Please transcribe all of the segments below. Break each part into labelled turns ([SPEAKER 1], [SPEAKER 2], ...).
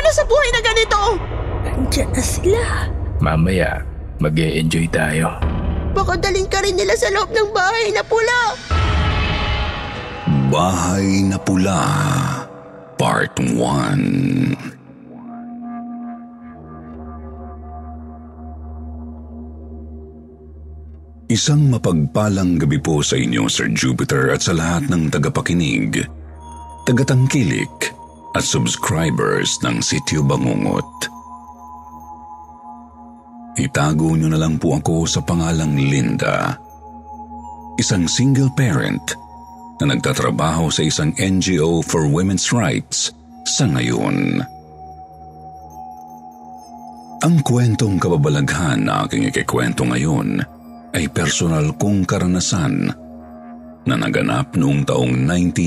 [SPEAKER 1] ba sa buhay na ganito?
[SPEAKER 2] Nandiyan na sila.
[SPEAKER 3] Mamaya, mag-e-enjoy tayo.
[SPEAKER 1] Baka dalhin ka rin nila sa loob ng bahay na pula.
[SPEAKER 4] Bahay na Pula, Part 1. Isang mapagpalang gabi po sa inyo, Sir Jupiter, at sa lahat ng tagapakinig, tagatangkilik at subscribers ng Sityo Bangungot. Itago niyo na lang po ako sa pangalang Linda, isang single parent na nagtatrabaho sa isang NGO for women's rights sa ngayon. Ang kwentong kababalaghan na aking ikikwento ngayon ay personal kong karanasan na naganap noong taong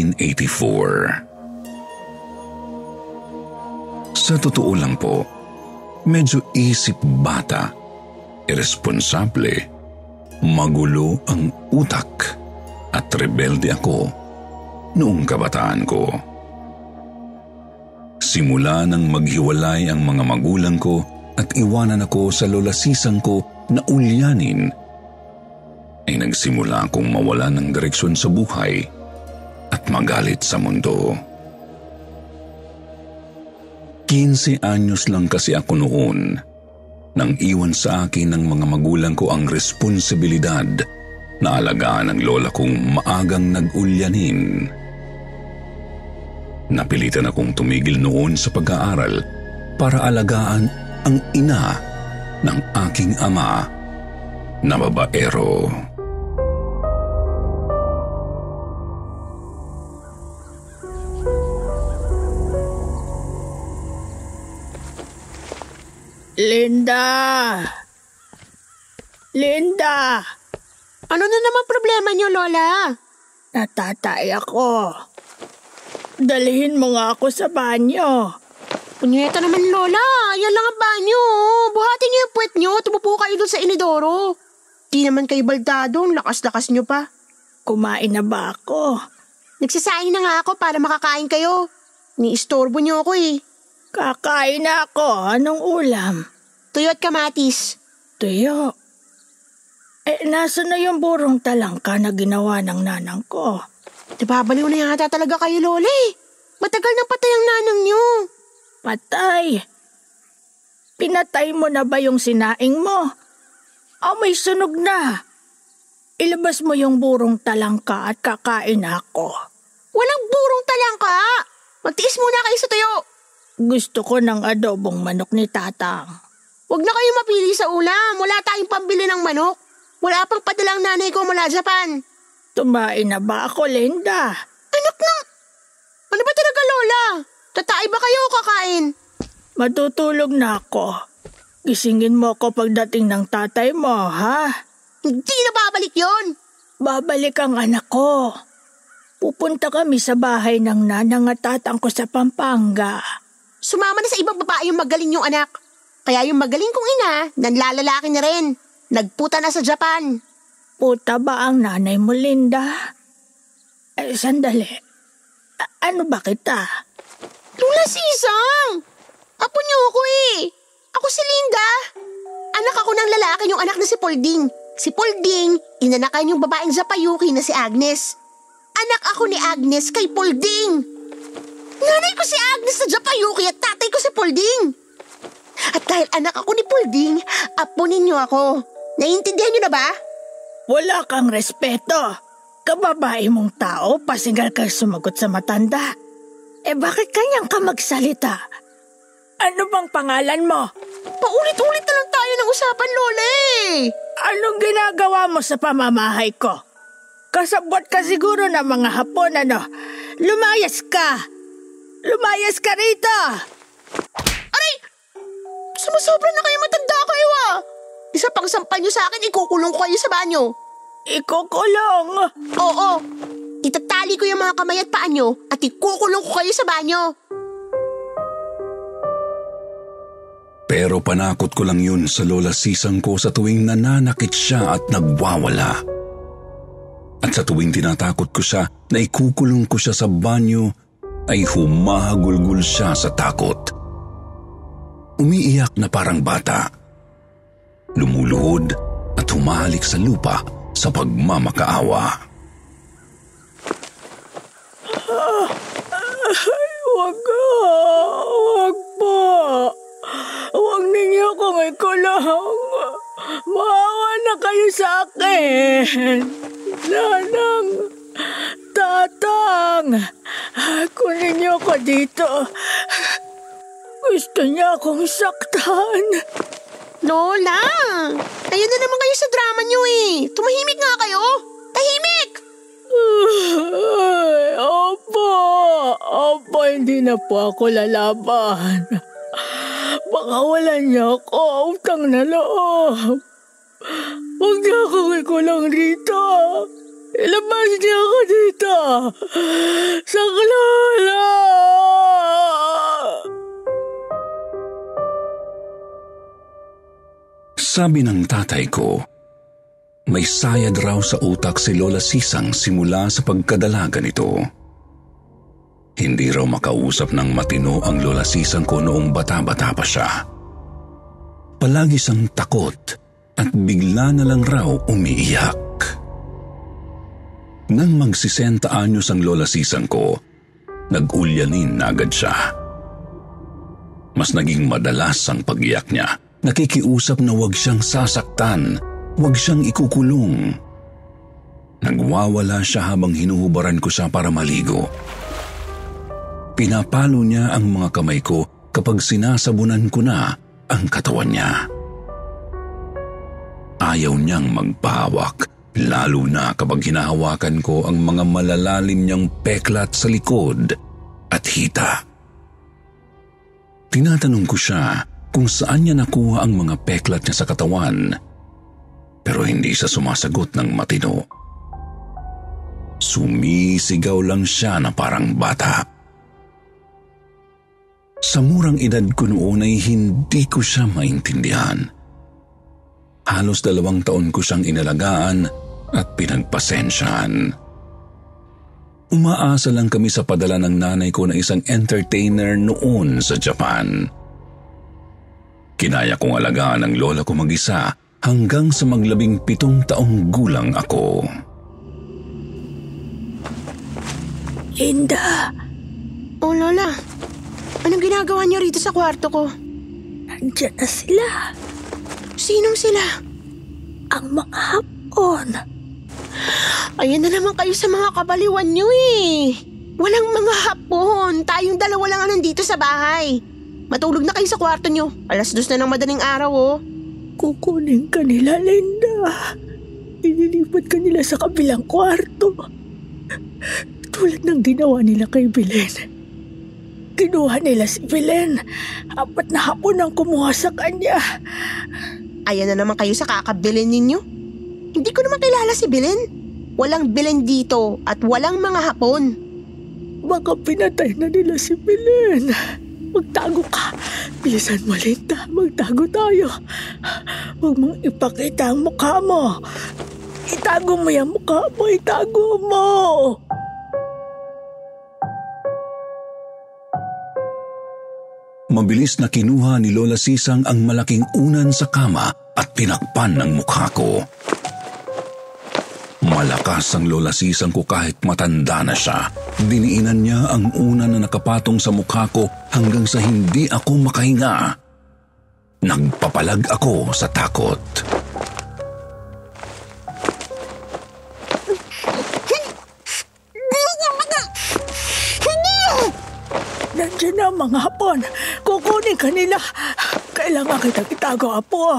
[SPEAKER 4] 1984. Sa totoo lang po, medyo isip bata, irresponsable, magulo ang utak at rebelde ako noong kabataan ko. Simula nang maghiwalay ang mga magulang ko at iwanan ako sa lolasisang ko na ulyanin, ay nagsimula akong mawala ng direksyon sa buhay at magalit sa mundo. 15 anyos lang kasi ako noon nang iwan sa akin ng mga magulang ko ang responsibilidad na alagaan ang lola kong maagang nag-ulyanin. Napilitan akong tumigil noon sa pag-aaral para alagaan ang ina ng aking ama na babaero.
[SPEAKER 2] Linda! Linda!
[SPEAKER 1] Ano na naman problema niyo, Lola?
[SPEAKER 2] Natatay ako. Dalhin mo nga ako sa banyo.
[SPEAKER 1] Punyeta naman, Lola. Yan lang ang banyo. Buhatin niyo yung puwet niyo. Tumupo kayo doon sa inidoro. Di naman kayo baldado. Ang lakas-lakas niyo pa.
[SPEAKER 2] Kumain na ba ako?
[SPEAKER 1] Nagsasaing na nga ako para makakain kayo. Ni-istorbo niyo ako eh.
[SPEAKER 2] Kakain na ako. Anong ulam?
[SPEAKER 1] Tuyo at kamatis.
[SPEAKER 2] Tuyo? Nasa na yung burong talangka na ginawa ng nanang ko?
[SPEAKER 1] Nababaliw na yata talaga kayo, Lola eh. Matagal nang patay ang nanang niyo.
[SPEAKER 2] Patay? Pinatay mo na ba yung sinaing mo? May sunog na. Ilabas mo yung burong talangka at kakain ako.
[SPEAKER 1] Walang burong talangka. Magtiis muna kayo sa tuyo.
[SPEAKER 2] Gusto ko ng adobong manok ni Tatang.
[SPEAKER 1] Huwag na kayo mapili sa ulam. Wala tayong pambili ng manok. Wala pang padalang nanay ko mula Japan.
[SPEAKER 2] Tumain na ba ako, Linda?
[SPEAKER 1] Anak na! Ano ba talaga, Lola? Tatay ba kayo o kakain?
[SPEAKER 2] Matutulog na ako. Gisingin mo ako pagdating ng tatay mo, ha?
[SPEAKER 1] Hindi na babalik yon.
[SPEAKER 2] Babalik ang anak ko. Pupunta kami sa bahay ng nanang at tatang ko sa Pampanga.
[SPEAKER 1] Sumama na sa ibang babae yung magaling yung anak. Kaya yung magaling kong ina, nanlalalaki na rin. Nagputa na sa Japan.
[SPEAKER 2] Puta ba ang nanay mo, Linda? Sandali. Ano ba kita?
[SPEAKER 1] Lola Sisang! Apo niyo ako eh. Ako si Linda. Anak ako ng lalaki yung anak na si Polding. Si Polding, inanakan yung babaeng Japayuki na si Agnes. Anak ako ni Agnes kay Polding. Nanay ko si Agnes sa Japayuki at tatay ko si Polding. At dahil anak ako ni Polding, apo ninyo ako. Naiintindihan niyo na ba?
[SPEAKER 2] Wala kang respeto. Kababae mong tao, pasigal kang sumagot sa matanda. Bakit kanyang ka magsalita? Ano bang pangalan mo?
[SPEAKER 1] Paulit-ulit na lang tayo ng usapan, Lola eh.
[SPEAKER 2] Anong ginagawa mo sa pamamahay ko? Kasabot ka siguro ng mga Hapon, ano? Lumayas ka! Lumayas ka rito!
[SPEAKER 1] Aray! Sumusobra na kayo, matanda kayo ah! Isa pang sampal niyo sa akin, ikukulong ko kayo sa banyo.
[SPEAKER 2] Ikukulong?
[SPEAKER 1] Oo. Itatali ko yung mga kamay at paa niyo at ikukulong ko kayo sa banyo.
[SPEAKER 4] Pero panakot ko lang yun sa lola Sisang ko sa tuwing nananakit siya at nagwawala. At sa tuwing tinatakot ko siya na ikukulong ko siya sa banyo, ay humahagulgul siya sa takot. umiiyak na parang bata. Lumuluhod at humahalik sa lupa sa pagmamakaawa.
[SPEAKER 2] Wag po. Huwag ninyo kong ikulong. Maawa na kayo sa akin. Nanang, tatang, kunin niyo ko dito. Gusto niya akong saktan.
[SPEAKER 1] Lola, ayun na naman kayo sa drama niyo eh. Tumahimik nga kayo. Tahimik!
[SPEAKER 2] Opo, hindi na po ako lalaban. Baka wala niya ako utang na loob. Huwag niya akong ikulong dito. Ilabas niya ako dito. Saklala!
[SPEAKER 4] Sabi ng tatay ko, may sayad raw sa utak si Lola Sisang simula sa pagkadalaga nito. Hindi raw makausap ng matino ang Lola Sisang ko noong bata-bata pa siya. Palagi siyang takot at bigla na lang raw umiiyak. Nang mag-60 anyos ang Lola Sisang ko, nag-ulyanin na agad siya. Mas naging madalas ang pag-iyak niya. Nakikiusap na huwag siyang sasaktan, huwag siyang ikukulong. Nagwawala siya habang hinuhubaran ko siya para maligo. Pinapalo niya ang mga kamay ko kapag sinasabunan ko na ang katawan niya. Ayaw niyang magpahawak, lalo na kapag hinahawakan ko ang mga malalalim niyang peklat sa likod at hita. Tinatanong ko siya kung saan niya nakuha ang mga peklat niya sa katawan, pero hindi siya sumasagot ng matino. Sumisigaw lang siya na parang bata. Sa murang edad ko noon ay hindi ko siya maintindihan. Halos 2 taon ko siyang inalagaan at pinagpasensyahan. Umaasa lang kami sa padala ng nanay ko na isang entertainer noon sa Japan. Kinaya kong alagaan ang lola ko mag-isa hanggang sa mag-17 taong gulang ako.
[SPEAKER 2] Linda!
[SPEAKER 1] Oh, Lola. Anong ginagawa niyo rito sa kwarto ko?
[SPEAKER 2] Nandiyan na sila.
[SPEAKER 1] Sinong sila?
[SPEAKER 2] Ang mga hapon.
[SPEAKER 1] Ayan na naman kayo sa mga kabaliwan niyo eh. Walang mga hapon. Tayong 2 lang ang nandito sa bahay. Matulog na kayo sa kwarto niyo. 2:00 na ng madaling araw oh.
[SPEAKER 2] Kukunin ka nila, Linda. Inilipat ka nila sa kabilang kwarto. Tulad ng ginawa nila kay Belen. Kinuha nila si Belen. 4 na hapon ang kumuha sa kanya.
[SPEAKER 1] Ayan na naman kayo sa kakabilin ninyo. Hindi ko naman kilala si Belen. Walang Belen dito at walang mga hapon.
[SPEAKER 2] Baka pinatay na nila si Belen. Magtago ka. Bilisan mo, Linda. Magtago tayo. Huwag mong ipakita ang mukha mo. Itago mo yung mukha mo. Itago mo.
[SPEAKER 4] Mabilis na kinuha ni Lola Sisang ang malaking unan sa kama at tinakpan ng mukha ko. Malakas ang Lola Sisang ko kahit matanda na siya. Diniinan niya ang una na nakapatong sa mukha ko hanggang sa hindi ako makahinga. Nagpapalag ako sa takot.
[SPEAKER 2] Nandiyan na ang mga hapon. Kukunin ka nila. Kailangan kitang itago, Apo.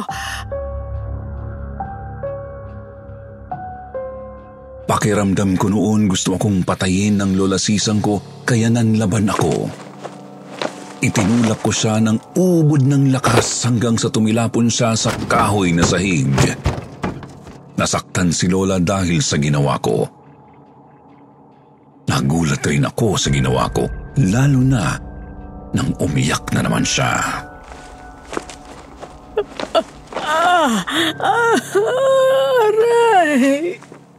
[SPEAKER 4] Pakiramdam ko noon gusto akong patayin ng Lola Sisang ko kaya nanlaban ako. Itinulak ko siya ng ubod ng lakas hanggang sa tumilapon siya sa kahoy na sahig. Nasaktan si Lola dahil sa ginawa ko. Nagulat rin ako sa ginawa ko, lalo na nang umiyak na naman siya.
[SPEAKER 2] Aray!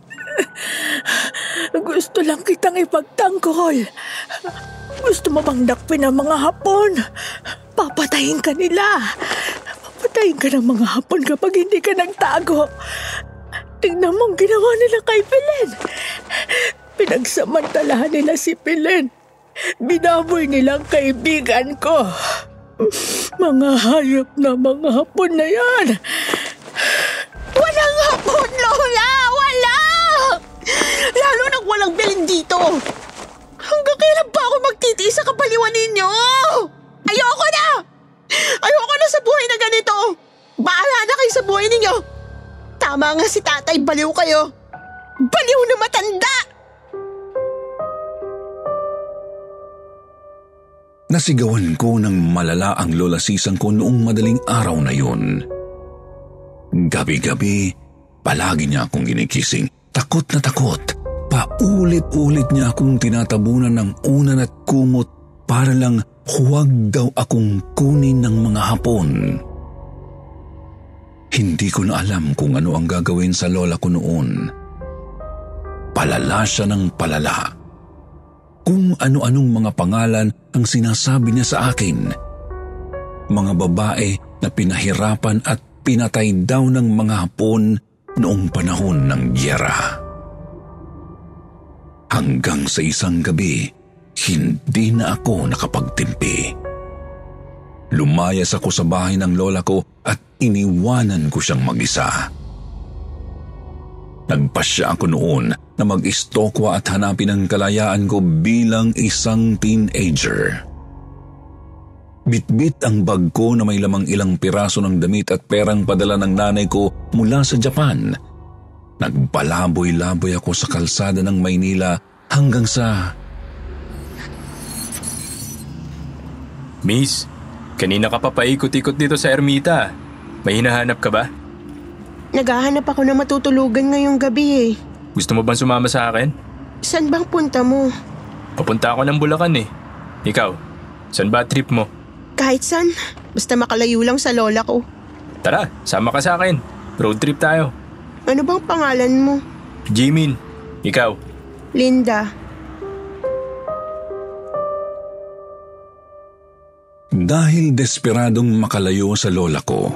[SPEAKER 2] Gusto lang kitang ipagtanggol. Gusto mo bang dakpin ang mga hapon? Papatayin ka nila. Papatayin ka ng mga Hapon kapag hindi ka nagtago. Tingnan mo ang ginawa nila kay Belen. Pinagsamantalahan nila si Belen. Binaboy nilang kaibigan ko. Mga hayop na mga Hapon na yan.
[SPEAKER 1] Walang Hapon, Lola! Wala! Lalo nang walang Belen dito. Hanggang kailan pa ako magtitiis sa kabaliwan ninyo? Ayoko na! Ayoko na sa buhay na ganito! Bahala na kayo sa buhay ninyo! Tama nga si tatay, baliw kayo! Baliw na matanda!
[SPEAKER 4] Nasigawan ko ng malala ang lola Sisang ko noong madaling araw na yun. Gabi-gabi, palagi niya akong ginikising. Takot na takot. Paulit-ulit niya akong tinatabunan ng unan at kumot para lang huwag daw akong kunin ng mga Hapon. Hindi ko na alam kung ano ang gagawin sa lola ko noon. Palala siya ng palala. Kung ano-anong mga pangalan ang sinasabi niya sa akin. Mga babae na pinahirapan at pinatay daw ng mga Hapon noong panahon ng giyera. Hanggang sa isang gabi, hindi na ako nakapagtimpi. Lumayas ako sa bahay ng lola ko at iniwanan ko siyang mag-isa. Nagpasya ako noon na mag-istokwa at hanapin ang kalayaan ko bilang isang teenager. Bitbit ang bag ko na may lamang ilang piraso ng damit at perang padala ng nanay ko mula sa Japan. Nagpalaboy-laboy ako sa kalsada ng Maynila hanggang sa...
[SPEAKER 3] Miss, kanina ka pa paikot-ikot dito sa ermita. May hinahanap ka ba?
[SPEAKER 1] Naghahanap ako na matutulugan ngayong gabi eh.
[SPEAKER 3] Gusto mo bang sumama sa akin?
[SPEAKER 1] Saan bang punta mo?
[SPEAKER 3] Papunta ako ng Bulacan eh. Ikaw, saan ba trip mo?
[SPEAKER 1] Kahit saan, basta makalayo lang sa lola ko.
[SPEAKER 3] Tara, sama ka sa akin. Road trip tayo.
[SPEAKER 1] Ano bang pangalan mo?
[SPEAKER 3] Jimin, ikaw?
[SPEAKER 1] Linda.
[SPEAKER 4] Dahil desperadong makalayo sa lola ko,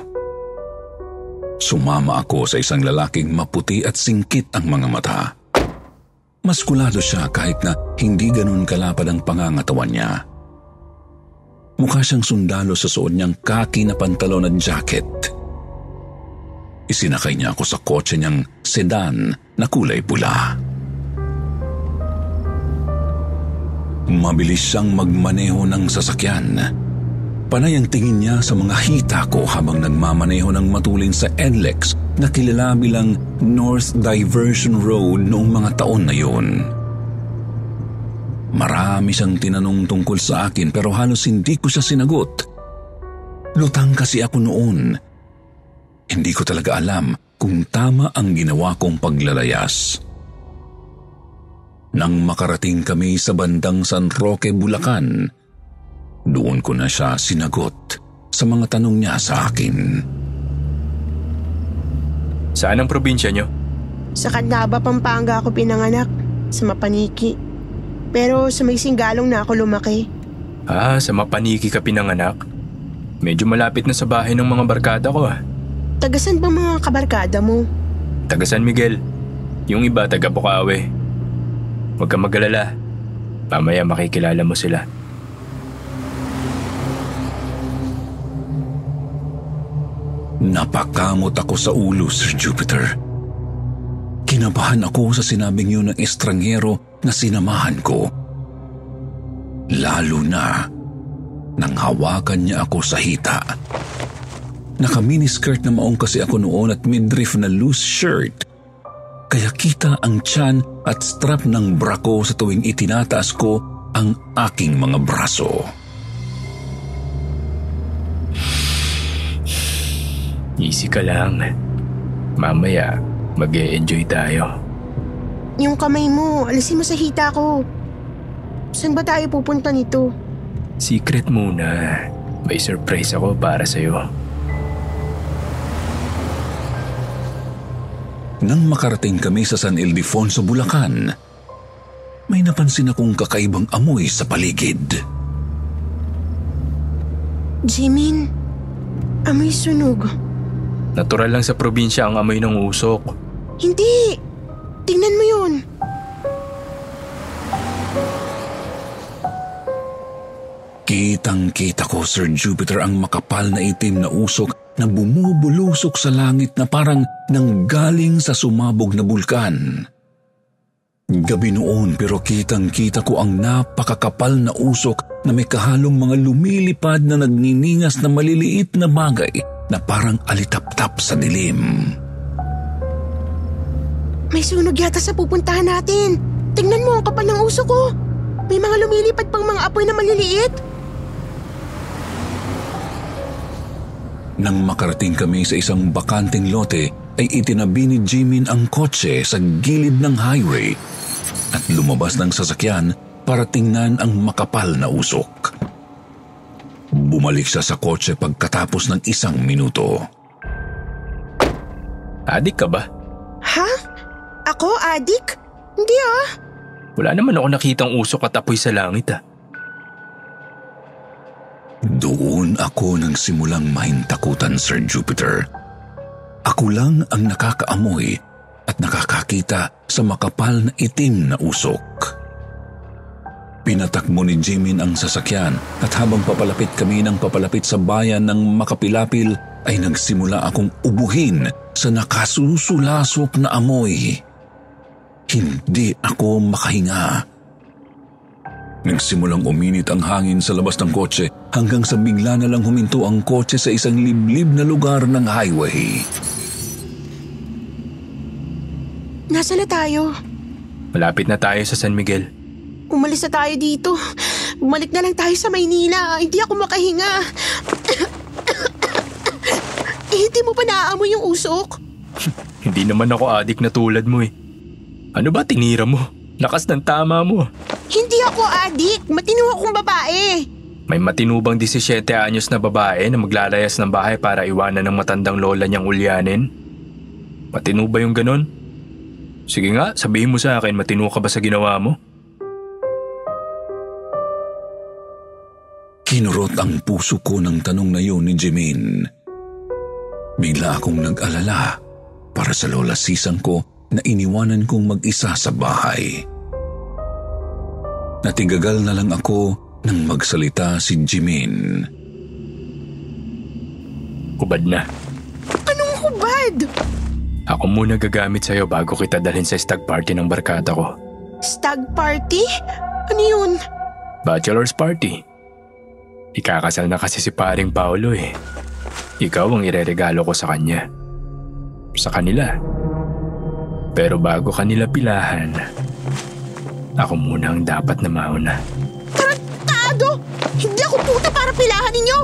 [SPEAKER 4] sumama ako sa isang lalaking maputi at singkit ang mga mata. Maskulado siya kahit na hindi ganun kalapad ang pangangatawan niya. Mukha siyang sundalo sa suot niyang kaki na pantalon at jacket. Isinakay niya ako sa kotse niyang sedan na kulay pula. Mabilis siyang magmaneho ng sasakyan. Panay ang tingin niya sa mga hita ko habang nagmamaneho ng matulin sa NLEX na kilala bilang North Diversion Road noong mga taon na yun. Marami siyang tinanong tungkol sa akin pero halos hindi ko siya sinagot. Lutang kasi ako noon. Hindi ko talaga alam kung tama ang ginawa kong paglalayas. Nang makarating kami sa bandang San Roque, Bulacan, doon ko na siya sinagot sa mga tanong niya sa akin.
[SPEAKER 3] Saan ang probinsya niyo?
[SPEAKER 1] Sa Candaba, Pampanga ako pinanganak, sa Mapaniki. Pero sa may Singgalong na ako lumaki.
[SPEAKER 3] Ah, sa Mapaniki ka pinanganak? Medyo malapit na sa bahay ng mga barkada ko ah.
[SPEAKER 1] Tagasan ba mga kabarkada mo?
[SPEAKER 3] Taga San Miguel. Yung iba taga Bukawi. Huwag kang mag-alala. Mamaya makikilala mo sila.
[SPEAKER 4] Napakamot ako sa ulo, Sir Jupiter. Kinabahan ako sa sinabing yun ng estranghero na sinamahan ko. Lalo na nang hawakan niya ako sa hita. Naka-miniskirt na maong kasi ako noon at midriff na loose shirt. Kaya kita ang tiyan at strap ng bra ko sa tuwing itinataas ko ang aking mga braso.
[SPEAKER 3] Easy ka lang. Mamaya, mag-e-enjoy tayo.
[SPEAKER 1] Yung kamay mo, alisin mo sa hita ko. Saan ba tayo pupunta nito?
[SPEAKER 3] Secret muna. May surprise ako para sa'yo.
[SPEAKER 4] Nang makarating kami sa San Ildefonso, Bulacan, may napansin akong kakaibang amoy sa paligid.
[SPEAKER 1] Jimin, amoy sunog.
[SPEAKER 3] Natural lang sa probinsya ang amoy ng usok.
[SPEAKER 1] Hindi! Tingnan mo yun.
[SPEAKER 4] Kitang-kita ko, Sir Jupiter, ang makapal na itim na usok na bumubulusok sa langit na parang nanggaling sa sumabog na bulkan. Gabi noon, pero kitang-kita ko ang napakakapal na usok na may kahalong mga lumilipad na nagniningas na maliliit na bagay na parang alitap-tap sa dilim.
[SPEAKER 1] May sunog yata sa pupuntahan natin. Tingnan mo ang kapal ng usok ko. May mga lumilipad pang mga apoy na maliliit.
[SPEAKER 4] Nang makarating kami sa isang bakanting lote, ay itinabi ni Jimin ang kotse sa gilid ng highway at lumabas ng sasakyan para tingnan ang makapal na usok. Bumalik siya sa kotse pagkatapos ng 1 minuto.
[SPEAKER 3] Adik ka ba?
[SPEAKER 1] Ha? Ako, adik? Hindi ah.
[SPEAKER 3] Wala naman ako nakitang usok at apoy sa langit ah.
[SPEAKER 4] Doon ako nang simulang mahintakutan, Sir Jupiter. Ako lang ang nakakaamoy at nakakakita sa makapal na itim na usok. Pinatakbo ni Jimin ang sasakyan at habang papalapit kami ng papalapit sa bayan ng Makapilapil ay nagsimula akong ubuhin sa nakasusulasok na amoy. Hindi ako makahinga. Nagsimulang uminit ang hangin sa labas ng kotse hanggang sa bigla na lang huminto ang kotse sa isang liblib na lugar ng highway.
[SPEAKER 1] Nasaan na tayo?
[SPEAKER 3] Malapit na tayo sa San Miguel.
[SPEAKER 1] Umalis na tayo dito. Bumalik na lang tayo sa Maynila. Hindi ako makahinga. Hindi mo pa naaamoy yung usok?
[SPEAKER 3] Hindi naman ako adik na tulad mo eh. Ano ba tinira mo? Lakas ng tama mo.
[SPEAKER 1] Hindi ako adik. Matino akong babae.
[SPEAKER 3] May matinubang 17 anyos na babae na maglalayas ng bahay para iwanan ng matandang lola niyang ulyanin. Matino ba yung ganon? Sige nga, sabihin mo sa akin, matino ka ba sa ginawa mo?
[SPEAKER 4] Kinurot ang puso ko ng tanong na yun ni Jimin. Bigla akong nag-alala para sa lola sisang ko na iniwanan kong mag-isa sa bahay. Natigagal na lang ako nang magsalita si Jimin.
[SPEAKER 3] Hubad na.
[SPEAKER 1] Anong hubad?
[SPEAKER 3] Ako muna gagamit sa'yo bago kita dalhin sa stag party ng barkada ko.
[SPEAKER 1] Stag party? Ano yun?
[SPEAKER 3] Bachelor's party. Ikakasal na kasi si paring Paolo eh. Ikaw ang ireregalo ko sa kanya. Sa kanila. Pero bago kanila pilahan, ako muna ang dapat na mauna.
[SPEAKER 1] Tarantado! Hindi ako puta para pilahan ninyo!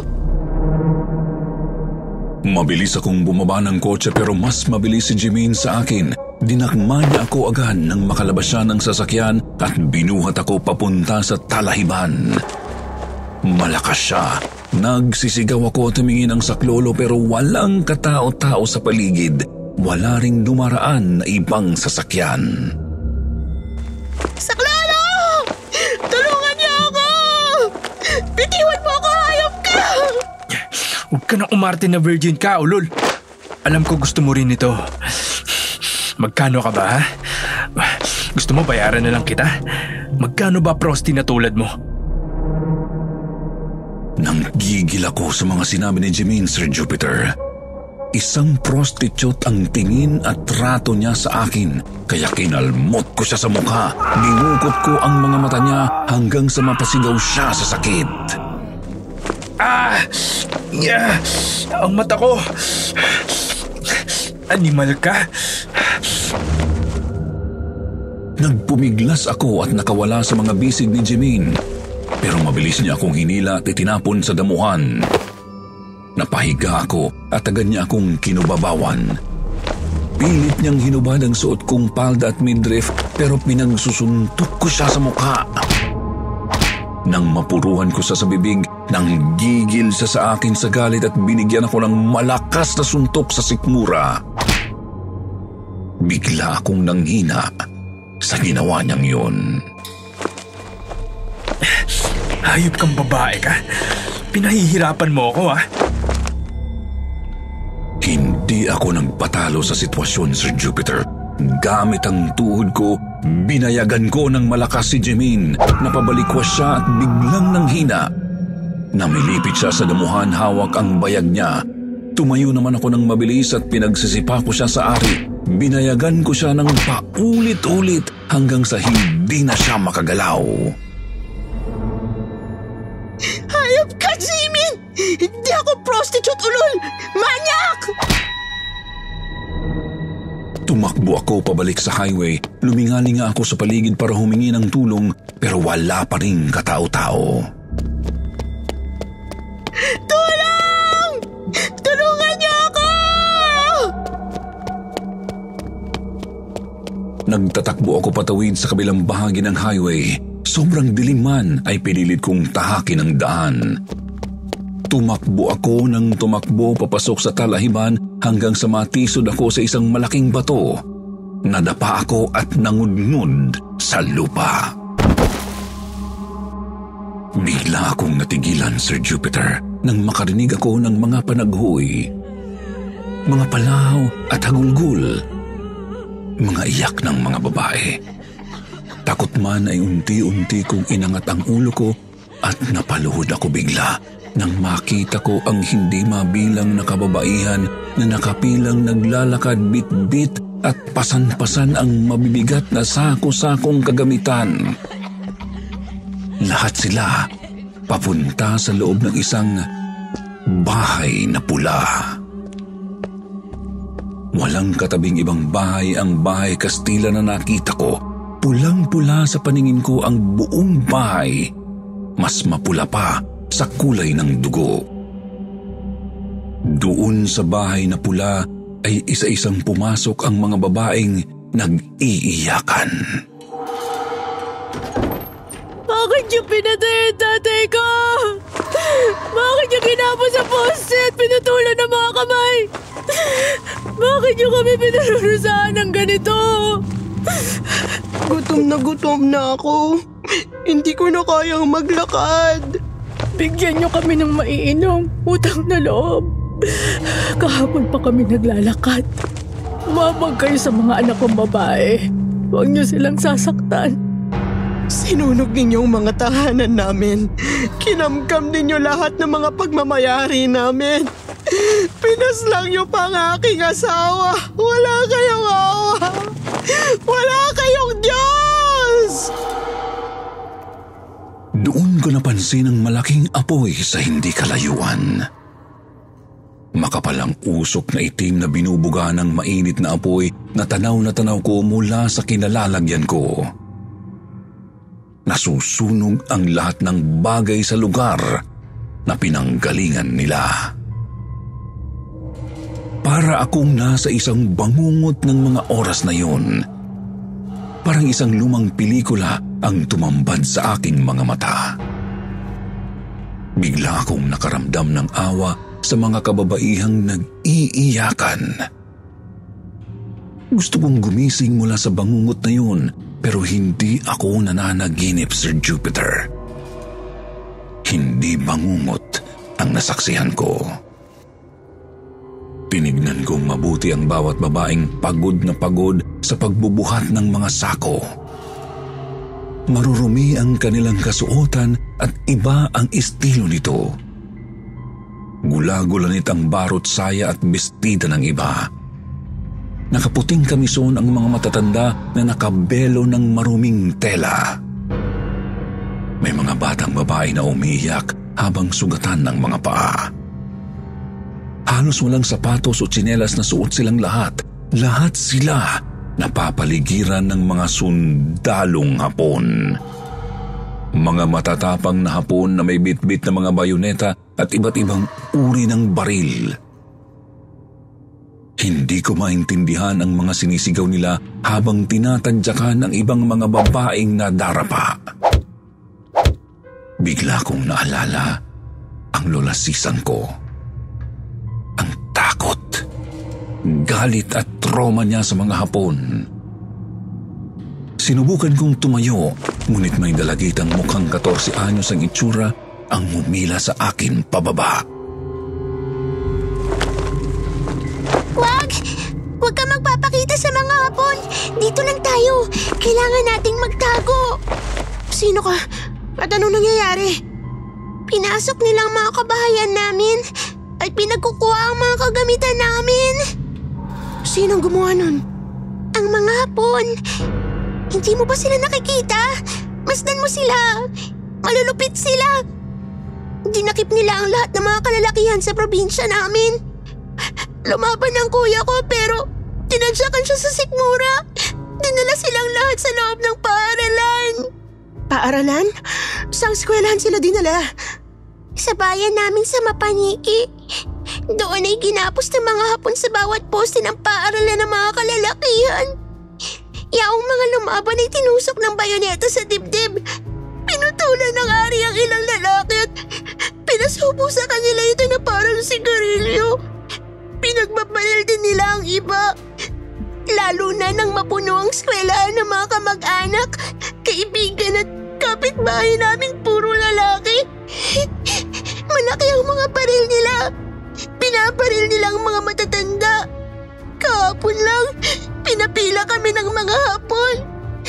[SPEAKER 4] Mabilis akong bumaba ng kotse pero mas mabilis si Jimin sa akin. Dinakma niya ako agad nang makalabas siya ng sasakyan at binuhat ako papunta sa talahiban. Malakas siya. Nagsisigaw ako at tumingin ang saklolo pero walang katao-tao sa paligid. Wala ring dumaraan na ibang sasakyan.
[SPEAKER 1] Saklolo! Tulungan niyo ako! Bitiwan mo ako, hayop ka!
[SPEAKER 3] Huwag ka na umarte na virgin ka, ulol. Alam ko gusto mo rin ito. Magkano ka ba, ha? Gusto mo bayaran na lang kita? Magkano ba prosti na tulad mo?
[SPEAKER 4] Nanggigil ako sa mga sinabi ni Jimin, Sir Jupiter. Isang prostitute ang tingin at trato niya sa akin, kaya kinalmot ko siya sa mukha. Dinukot ko ang mga mata niya hanggang sa mapasigaw siya sa sakit.
[SPEAKER 3] Ang mata ko! Animal ka!
[SPEAKER 4] Nagpumiglas ako at nakawala sa mga bisig ni Jimin. Pero mabilis niya akong hinila at itinapon sa damuhan. Napahiga ako at agad niya akong kinubabawan. Pilit niyang hinubad ang suot kong palda at midriff pero pinagsusuntok ko siya sa mukha. Nang mapuruhan ko sa bibig, nang gigil siya sa akin sa galit at binigyan ako ng malakas na suntok sa sikmura. Bigla akong nanghina sa ginawa niyang yun.
[SPEAKER 3] Hayop kang babae ka. Pinahihirapan mo ako ah.
[SPEAKER 4] Hindi ako nagpatalo sa sitwasyon, Sir Jupiter. Gamit ang tuhod ko, binayagan ko ng malakas si Jemin. Napabalikwas siya at biglang nanghina. Namilipit siya sa damuhan, hawak ang bayag niya. Tumayo naman ako ng mabilis at pinagsisipa ko siya sa ari. Binayagan ko siya ng paulit-ulit hanggang sa hindi na siya makagalaw.
[SPEAKER 1] Hayop ka, Jimin! Hindi ako prostitute, ulol! Manyak!
[SPEAKER 4] Tumakbo ako pabalik sa highway. Lumingalinga ako sa paligid para humingi ng tulong pero wala pa ring katao-tao.
[SPEAKER 1] Tulong! Tulungan niyo ako!
[SPEAKER 4] Nagtatakbo ako patawid sa kabilang bahagi ng highway. Sobrang dilim man ay pinilit kong tahakin ang daan. Tumakbo ako ng tumakbo papasok sa talahiban hanggang sa matisod ako sa isang malaking bato. Nadapa ako at nangudngod sa lupa. Bigla akong natigilan, Sir Jupiter, nang makarinig ako ng mga panaghoy, mga palaw at hagulgul, mga iyak ng mga babae. Takot man ay unti-unti kong inangat ang ulo ko at napaluhod ako bigla nang makita ko ang hindi mabilang na kababaihan na nakapilang naglalakad bit-bit at pasan-pasan ang mabibigat na sako-sakong kagamitan. Lahat sila papunta sa loob ng isang bahay na pula. Walang katabing ibang bahay ang bahay Kastila na nakita ko. Pulang-pula sa paningin ko ang buong bahay. Mas mapula pa sa kulay ng dugo. Doon sa bahay na pula ay isa-isang pumasok ang mga babaeng nag-iiyakan.
[SPEAKER 2] Bakit niyo pinatay ang tatay ko? Bakit niyo ginapos sa poste at pinutulan ng mga kamay? Bakit niyo kami pinarurusahan ng ganito?
[SPEAKER 1] Gutom na ako. Hindi ko na kayang maglakad.
[SPEAKER 2] Bigyan niyo kami ng maiinom, utang na loob. Kahapon pa kami naglalakad. Umabag kayo sa mga anak kong babae. Huwag niyo silang sasaktan.
[SPEAKER 1] Sinunog ninyong mga tahanan namin. Kinamkam ninyo lahat ng mga pagmamayari namin. Pinaslang niyo pa ang aking asawa. Wala kayong awa. Wala kayong Diyos!
[SPEAKER 4] Doon ko napansin ang malaking apoy sa hindi kalayuan. Makapalang usok na itim na binubuga ng mainit na apoy na tanaw ko mula sa kinalalagyan ko. Nasusunog ang lahat ng bagay sa lugar na pinanggalingan nila. Para akong nasa isang bangungot ng mga oras na yun. Parang isang lumang pelikula ang tumambad sa aking mga mata. Bigla akong nakaramdam ng awa sa mga kababaihang nag-iiyakan. Gusto kong gumising mula sa bangungot na yun, pero hindi ako nananaginip, Sir Jupiter. Hindi bangungot ang nasaksihan ko. Tinignan kong mabuti ang bawat babaeng pagod na pagod sa pagbubuhat ng mga sako. Marurumi ang kanilang kasuotan at iba ang estilo nito. Gula-gulanit ang barot saya at bestida ng iba. Nakaputing kamison ang mga matatanda na nakabelo ng maruming tela. May mga batang babae na umiiyak habang sugatan ng mga paa. Halos walang sapatos o tsinelas na suot silang lahat. Lahat sila napapaligiran ng mga sundalong Hapon. Mga matatapang na Hapon na may bitbit na mga bayoneta at iba't ibang uri ng baril. Hindi ko maintindihan ang mga sinisigaw nila habang tinatadyakan ang ibang mga babaeng nadarapa. Bigla kong naalala ang lolasisan ko. Ang takot, galit at trauma niya sa mga Hapon. Sinubukan kong tumayo, ngunit may dalagitang mukhang 14 anyos ang itsura ang humila sa akin pababa.
[SPEAKER 1] Wag! Huwag ka magpapakita sa mga hapon. Dito lang tayo. Kailangan nating magtago. Sino ka? At anong nangyayari? Pinasok nilang mga kabahayan namin at pinagkukuha ang mga kagamitan namin. Sinong gumawa nun? Ang mga hapon. Hindi mo ba sila nakikita? Masdan mo sila. Malulupit sila. Dinakip nila ang lahat ng mga kalalakihan sa probinsya namin. Lumaban ang kuya ko pero tinadyakan siya sa sikmura. Dinala silang lahat sa loob ng paaralan. Paaralan? Saang eskwelahan sila dinala? Sa bayan namin sa Mapaniki. Doon ay ginapos ng mga hapon sa bawat poste ng paaralan ng mga kalalakihan. Yaong mga lumaban ay tinusok ng bayoneta sa dibdib. Pinutulan ng ari ang ilang lalaki at pinasubo sa kanila ito na parang sigarilyo. Pinagbabaril din nila ang iba. Lalo na nang mapuno ang eskwelahan ng mga kamag-anak, kaibigan at kapitbahay namin puro lalaki. Malaki ang mga baril nila. Pinabaril nila ang mga matatanda. Kahapon lang, pinapila kami ng mga hapon.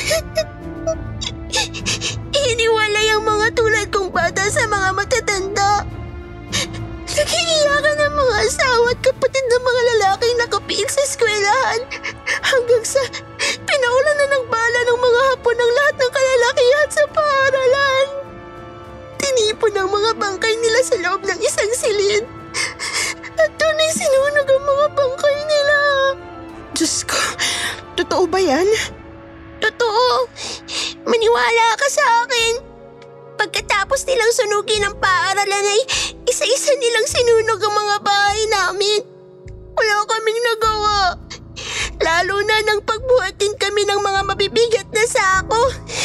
[SPEAKER 1] Hiniwalay ang mga tulad kong bata sa mga matatanda. Nagiiyakan ang mga asawa at kapatid ng mga lalaking nakapiil sa eskwelahan hanggang sa pinaulan na ng bala ng mga hapon ang lahat ng kalalakihan sa paaralan. Tinipon ang mga bangkay nila sa loob ng isang silid at doon ay sinunog ang mga bangkay nila. Diyos ko, totoo ba yan? Totoo. Maniwala ka sa akin. Pagkatapos nilang sunugin ang paaralan ay isa-isa nilang sinunog ang mga bahay namin. Wala kaming nagawa. Lalo na nang pagbuhatin kami ng mga mabibigat na sako.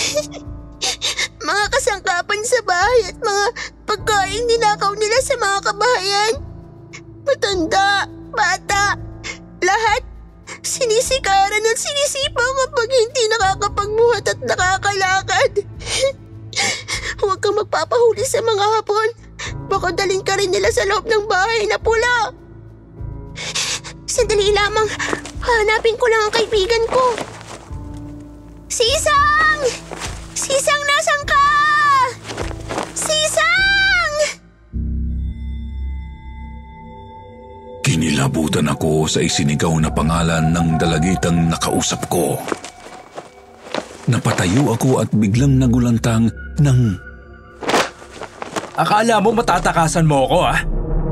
[SPEAKER 1] Mga kasangkapan sa bahay at mga pagkain ninakaw nila sa mga kabahayan. Matanda, bata, lahat sinisikaran at sinisipa kapag hindi nakakapagbuhat at nakakalakad. Huwag kang magpapahuli sa mga hapon. Baka dalhin ka rin nila sa loob ng bahay na pula. Sandali lamang. Hanapin ko lang ang kaibigan ko. Sisang! Sisang, nasan ka? Sisang!
[SPEAKER 4] Kinilabutan ako sa isinigaw na pangalan ng dalagitang nakausap ko. Napatayo ako at biglang nagulantang ng...
[SPEAKER 3] Akala mo matatakasan mo ako, ha?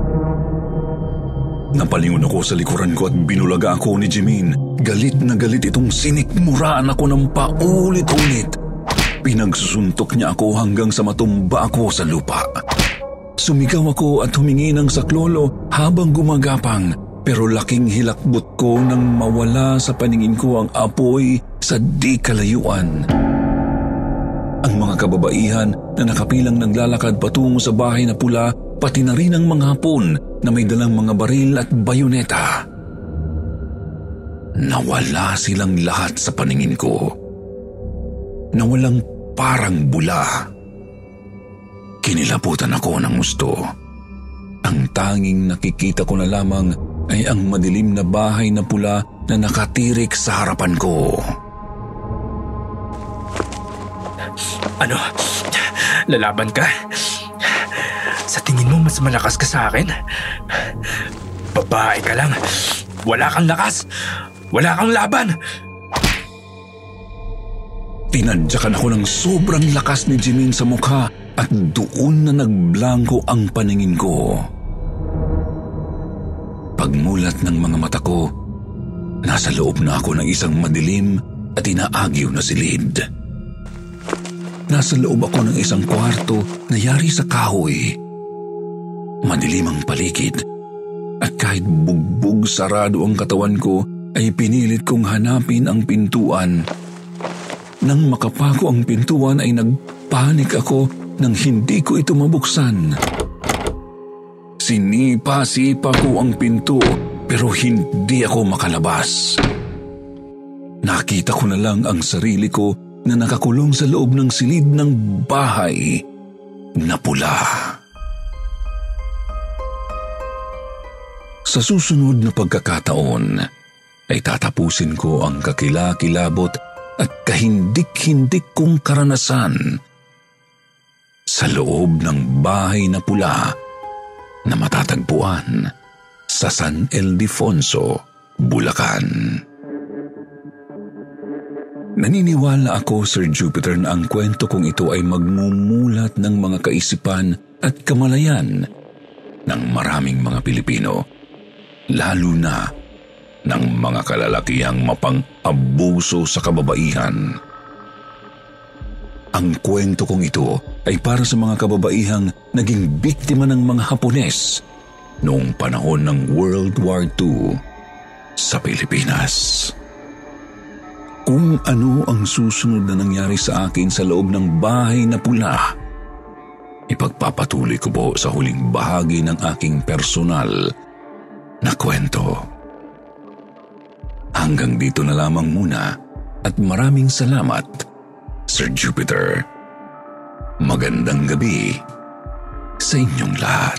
[SPEAKER 4] Napalingon ako sa likuran ko at binulaga ako ni Jimin. Galit na galit itong sinikmuraan ako ng paulit-ulit. Pinagsusuntok niya ako hanggang sa matumba ako sa lupa. Sumigaw ako at humingi ng saklolo habang gumagapang, pero laking hilakbot ko nang mawala sa paningin ko ang apoy sa di kalayuan. Ang mga kababaihan na nakapilang naglalakad patungo sa bahay na pula, pati na rin ang mga hapon na may dalang mga baril at bayoneta. Nawala silang lahat sa paningin ko. Nawalang parang bula. Kinilabutan ako ng gusto. Ang tanging nakikita ko na lamang ay ang madilim na bahay na pula na nakatirik sa harapan ko.
[SPEAKER 3] Ano? Lalaban ka? Sa tingin mo mas malakas ka sa akin? Babae ka lang. Wala kang lakas. Wala kang laban.
[SPEAKER 4] Tinadyakan ako ng sobrang lakas ni Jimin sa mukha at doon na nagblangko ang paningin ko. Pagmulat ng mga mata ko, nasa loob na ako ng isang madilim at inaagyaw na silid. Nasa loob ako ng isang kwarto na yari sa kahoy. Madilim ang paligid at kahit bugbog sarado ang katawan ko ay pinilit kong hanapin ang pintuan. Nang makapako ang pintuan ay nagpanik ako nang hindi ko ito mabuksan. Sinipa-sipa ko ang pinto pero hindi ako makalabas. Nakita ko na lang ang sarili ko na nakakulong sa loob ng silid ng bahay na pula. Sa susunod na pagkakataon ay tatapusin ko ang kakilakilabot at kahindik-hindik kong karanasan sa loob ng bahay na pula na matatagpuan sa San Ildefonso, Bulacan. Naniniwala ako, Sir Jupiter, na ang kwento kong ito ay magmumulat ng mga kaisipan at kamalayan ng maraming mga Pilipino, lalo na ng mga kalalakihang mapang-abuso sa kababaihan. Ang kwento kong ito ay para sa mga kababaihang naging biktima ng mga Hapones noong panahon ng World War II sa Pilipinas. Kung ano ang susunod na nangyari sa akin sa loob ng bahay na pula, ipagpapatuloy ko po sa huling bahagi ng aking personal na kwento. Hanggang dito na lamang muna at maraming salamat, Sir Jupiter. Magandang gabi sa inyong lahat.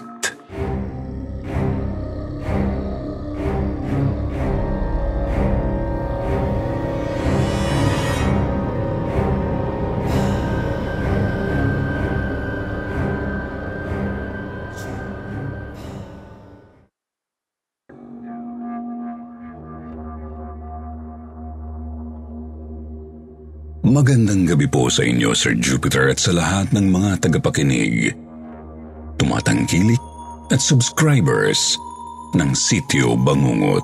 [SPEAKER 4] Magandang gabi po sa inyo, Sir Jupiter, at sa lahat ng mga tagapakinig, tumatangkilik at subscribers ng Sityo Bangungot.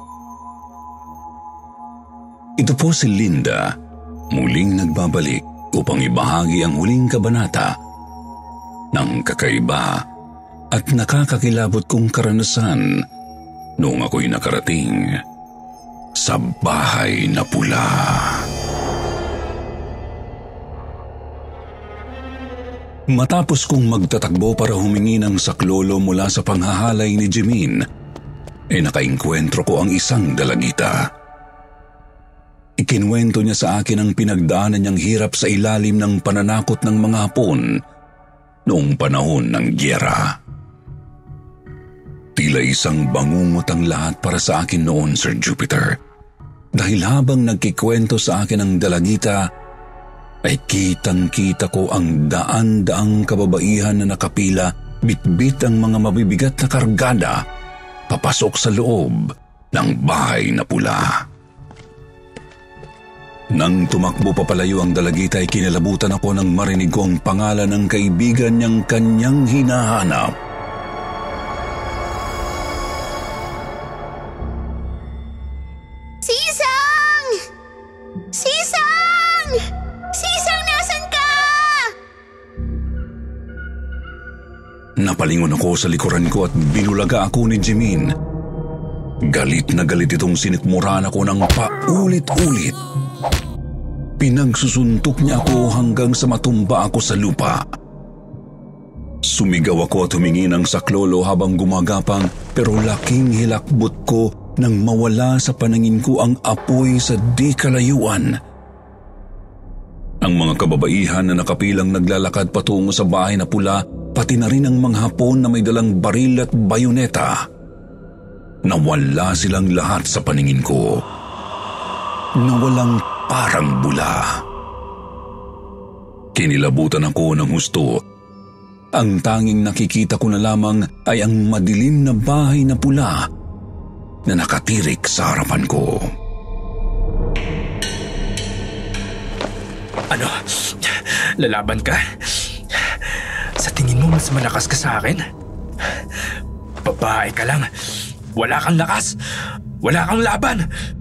[SPEAKER 4] Ito po si Linda, muling nagbabalik upang ibahagi ang huling kabanata ng kakaiba at nakakakilabot kong karanasan noong ako'y nakarating sa bahay na pula. Matapos kong magtatakbo para humingi ng saklolo mula sa panghahalay ni Jimin, ay nakainkwentro ko ang isang dalagita. Ikinwento niya sa akin ang pinagdaanan niyang hirap sa ilalim ng pananakot ng mga Hapon noong panahon ng gyera. Tila isang bangungot ang lahat para sa akin noon, Sir Jupiter, dahil habang nagkikwento sa akin ang dalagita, ay kitang-kita ko ang daan-daang kababaihan na nakapila, bitbit ang mga mabibigat na kargada, papasok sa loob ng bahay na pula. Nang tumakbo papalayo ang dalagita ay kinalabutan ako nang marinig ko ang pangalan ng kaibigan niyang kanyang hinahanap.
[SPEAKER 1] Sisang! Sisang! Sisang, nasan ka?
[SPEAKER 4] Napalingon ako sa likuran ko at binulaga ako ni Jimin. Galit na galit itong sinikmuran ako ng paulit-ulit. Pinagsusuntok niya ako hanggang sa matumba ako sa lupa. Sumigaw ako at humingi ng saklolo habang gumagapang, pero laking hilakbot ko nang mawala sa paningin ko ang apoy sa di kalayuan. Ang mga kababaihan na nakapilang naglalakad patungo sa bahay na pula, pati na rin ang mga Hapon na may dalang baril at bayoneta. Nawala silang lahat sa paningin ko. Nawalang parang bula. Kinilabutan ako ng husto. Ang tanging nakikita ko na lamang ay ang madilim na bahay na pula na nakatirik sa harapan ko.
[SPEAKER 3] Ano? Lalaban ka? Sa tingin mo mas malakas ka sa akin? Babae ka lang. Wala kang lakas. Wala kang laban.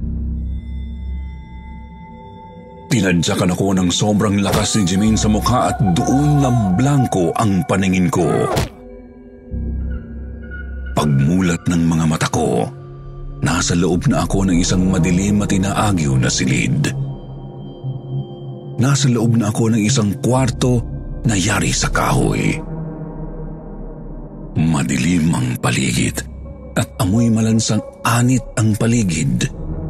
[SPEAKER 4] Tinadyakan ako ng sobrang lakas ni Jimin sa mukha at doon na blanko ang paningin ko. Pagmulat ng mga mata ko, nasa loob na ako ng isang madilim at inaagyo na silid. Nasa loob na ako ng isang kwarto na yari sa kahoy. Madilim ang paligid at amoy malansang anit ang paligid.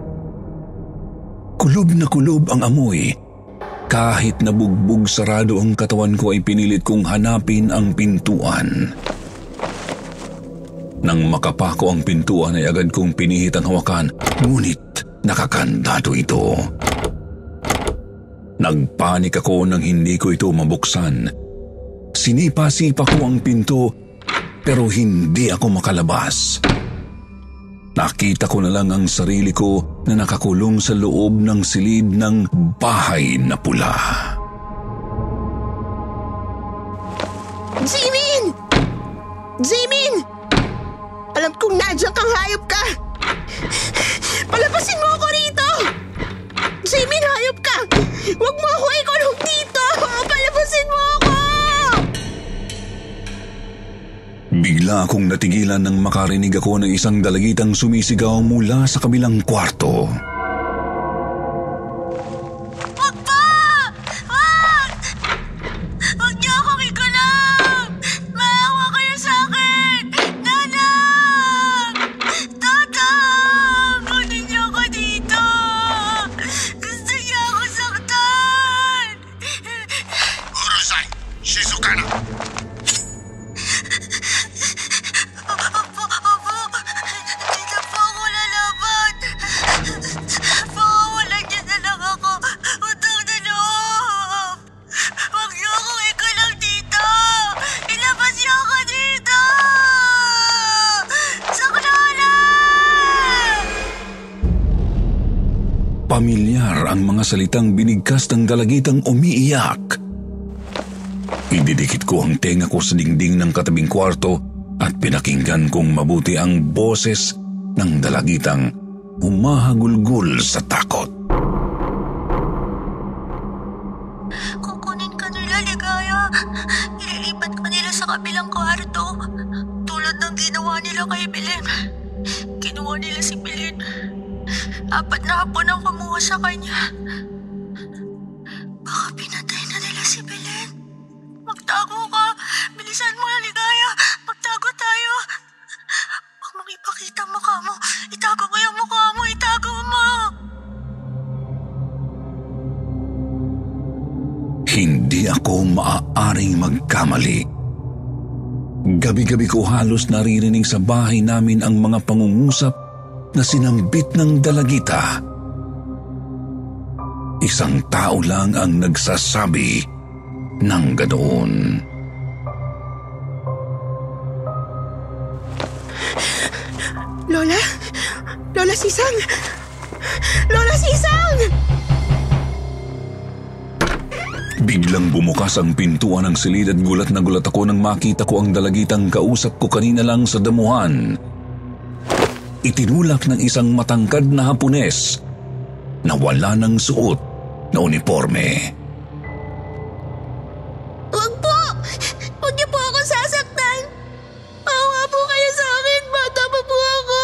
[SPEAKER 4] Kulob na kulob ang amoy. Kahit nabugbog sarado ang katawan ko ay pinilit kong hanapin ang pintuan. Nang makapako ang pintuan ay agad kong pinihit ang hawakan, ngunit nakakandado ito. Nagpanik ako nang hindi ko ito mabuksan. Sinipa-sipa ko ang pinto pero hindi ako makalabas. Nakita ko na lang ang sarili ko na nakakulong sa loob ng silid ng bahay na pula.
[SPEAKER 1] Jimin! Jimin! Alam kong nandiyan kang hayop ka! Palabasin mo ako rito! Jimin, hayop ka! Huwag mo ako ikulong dito! Palabasin mo ako!
[SPEAKER 4] Bigla akong natigilan nang makarinig ako ng isang dalagitang sumisigaw mula sa kabilang kwarto.
[SPEAKER 5] Wag pa! Wag! Wag niyo akong ikulong! Maawa kayo sa akin! Nanang! Tatang! Kunin niyo ako dito! Gusto niyo ako saktan!
[SPEAKER 6] Urusai! Shizuka na!
[SPEAKER 4] Pamilyar ang mga salitang binigkas ng dalagitang umiiyak. Ididikit ko ang tenga ko sa dingding ng katabing kwarto at pinakinggan kong mabuti ang boses ng dalagitang humahagulgol sa takot.
[SPEAKER 5] Kukunin ka nila, Ligaya. Ililipat ka nila sa kabilang kwarto. Tulad ng ginawa nila kay Belen. Kinuha nila si Belen. 4 na hapon ang kumuha sa kanya. Baka pinatay na nila si Belen. Magtago ka. Bilisan mo, Ligaya. Magtago tayo. Huwag mong ipakita ang mukha mo. Itago mo yung mukha mo. Itago mo.
[SPEAKER 4] Hindi ako maaaring magkamali. Gabi-gabi ko halos naririnig sa bahay namin ang mga pangungusap na sinambit ng dalagita. Isang tao lang ang nagsasabi ng ganoon.
[SPEAKER 1] Lola? Lola Sisang! Lola Sisang!
[SPEAKER 4] Biglang bumukas ang pintuan ng silid at gulat na gulat ako nang makita ko ang dalagitang kausap ko kanina lang sa damuhan. Itinulak ng isang matangkad na Hapones na wala ng suot na uniforme.
[SPEAKER 1] Huwag po! Huwag niyo po ako sasaktan! Awa po kayo sa akin! Bata pa po ako!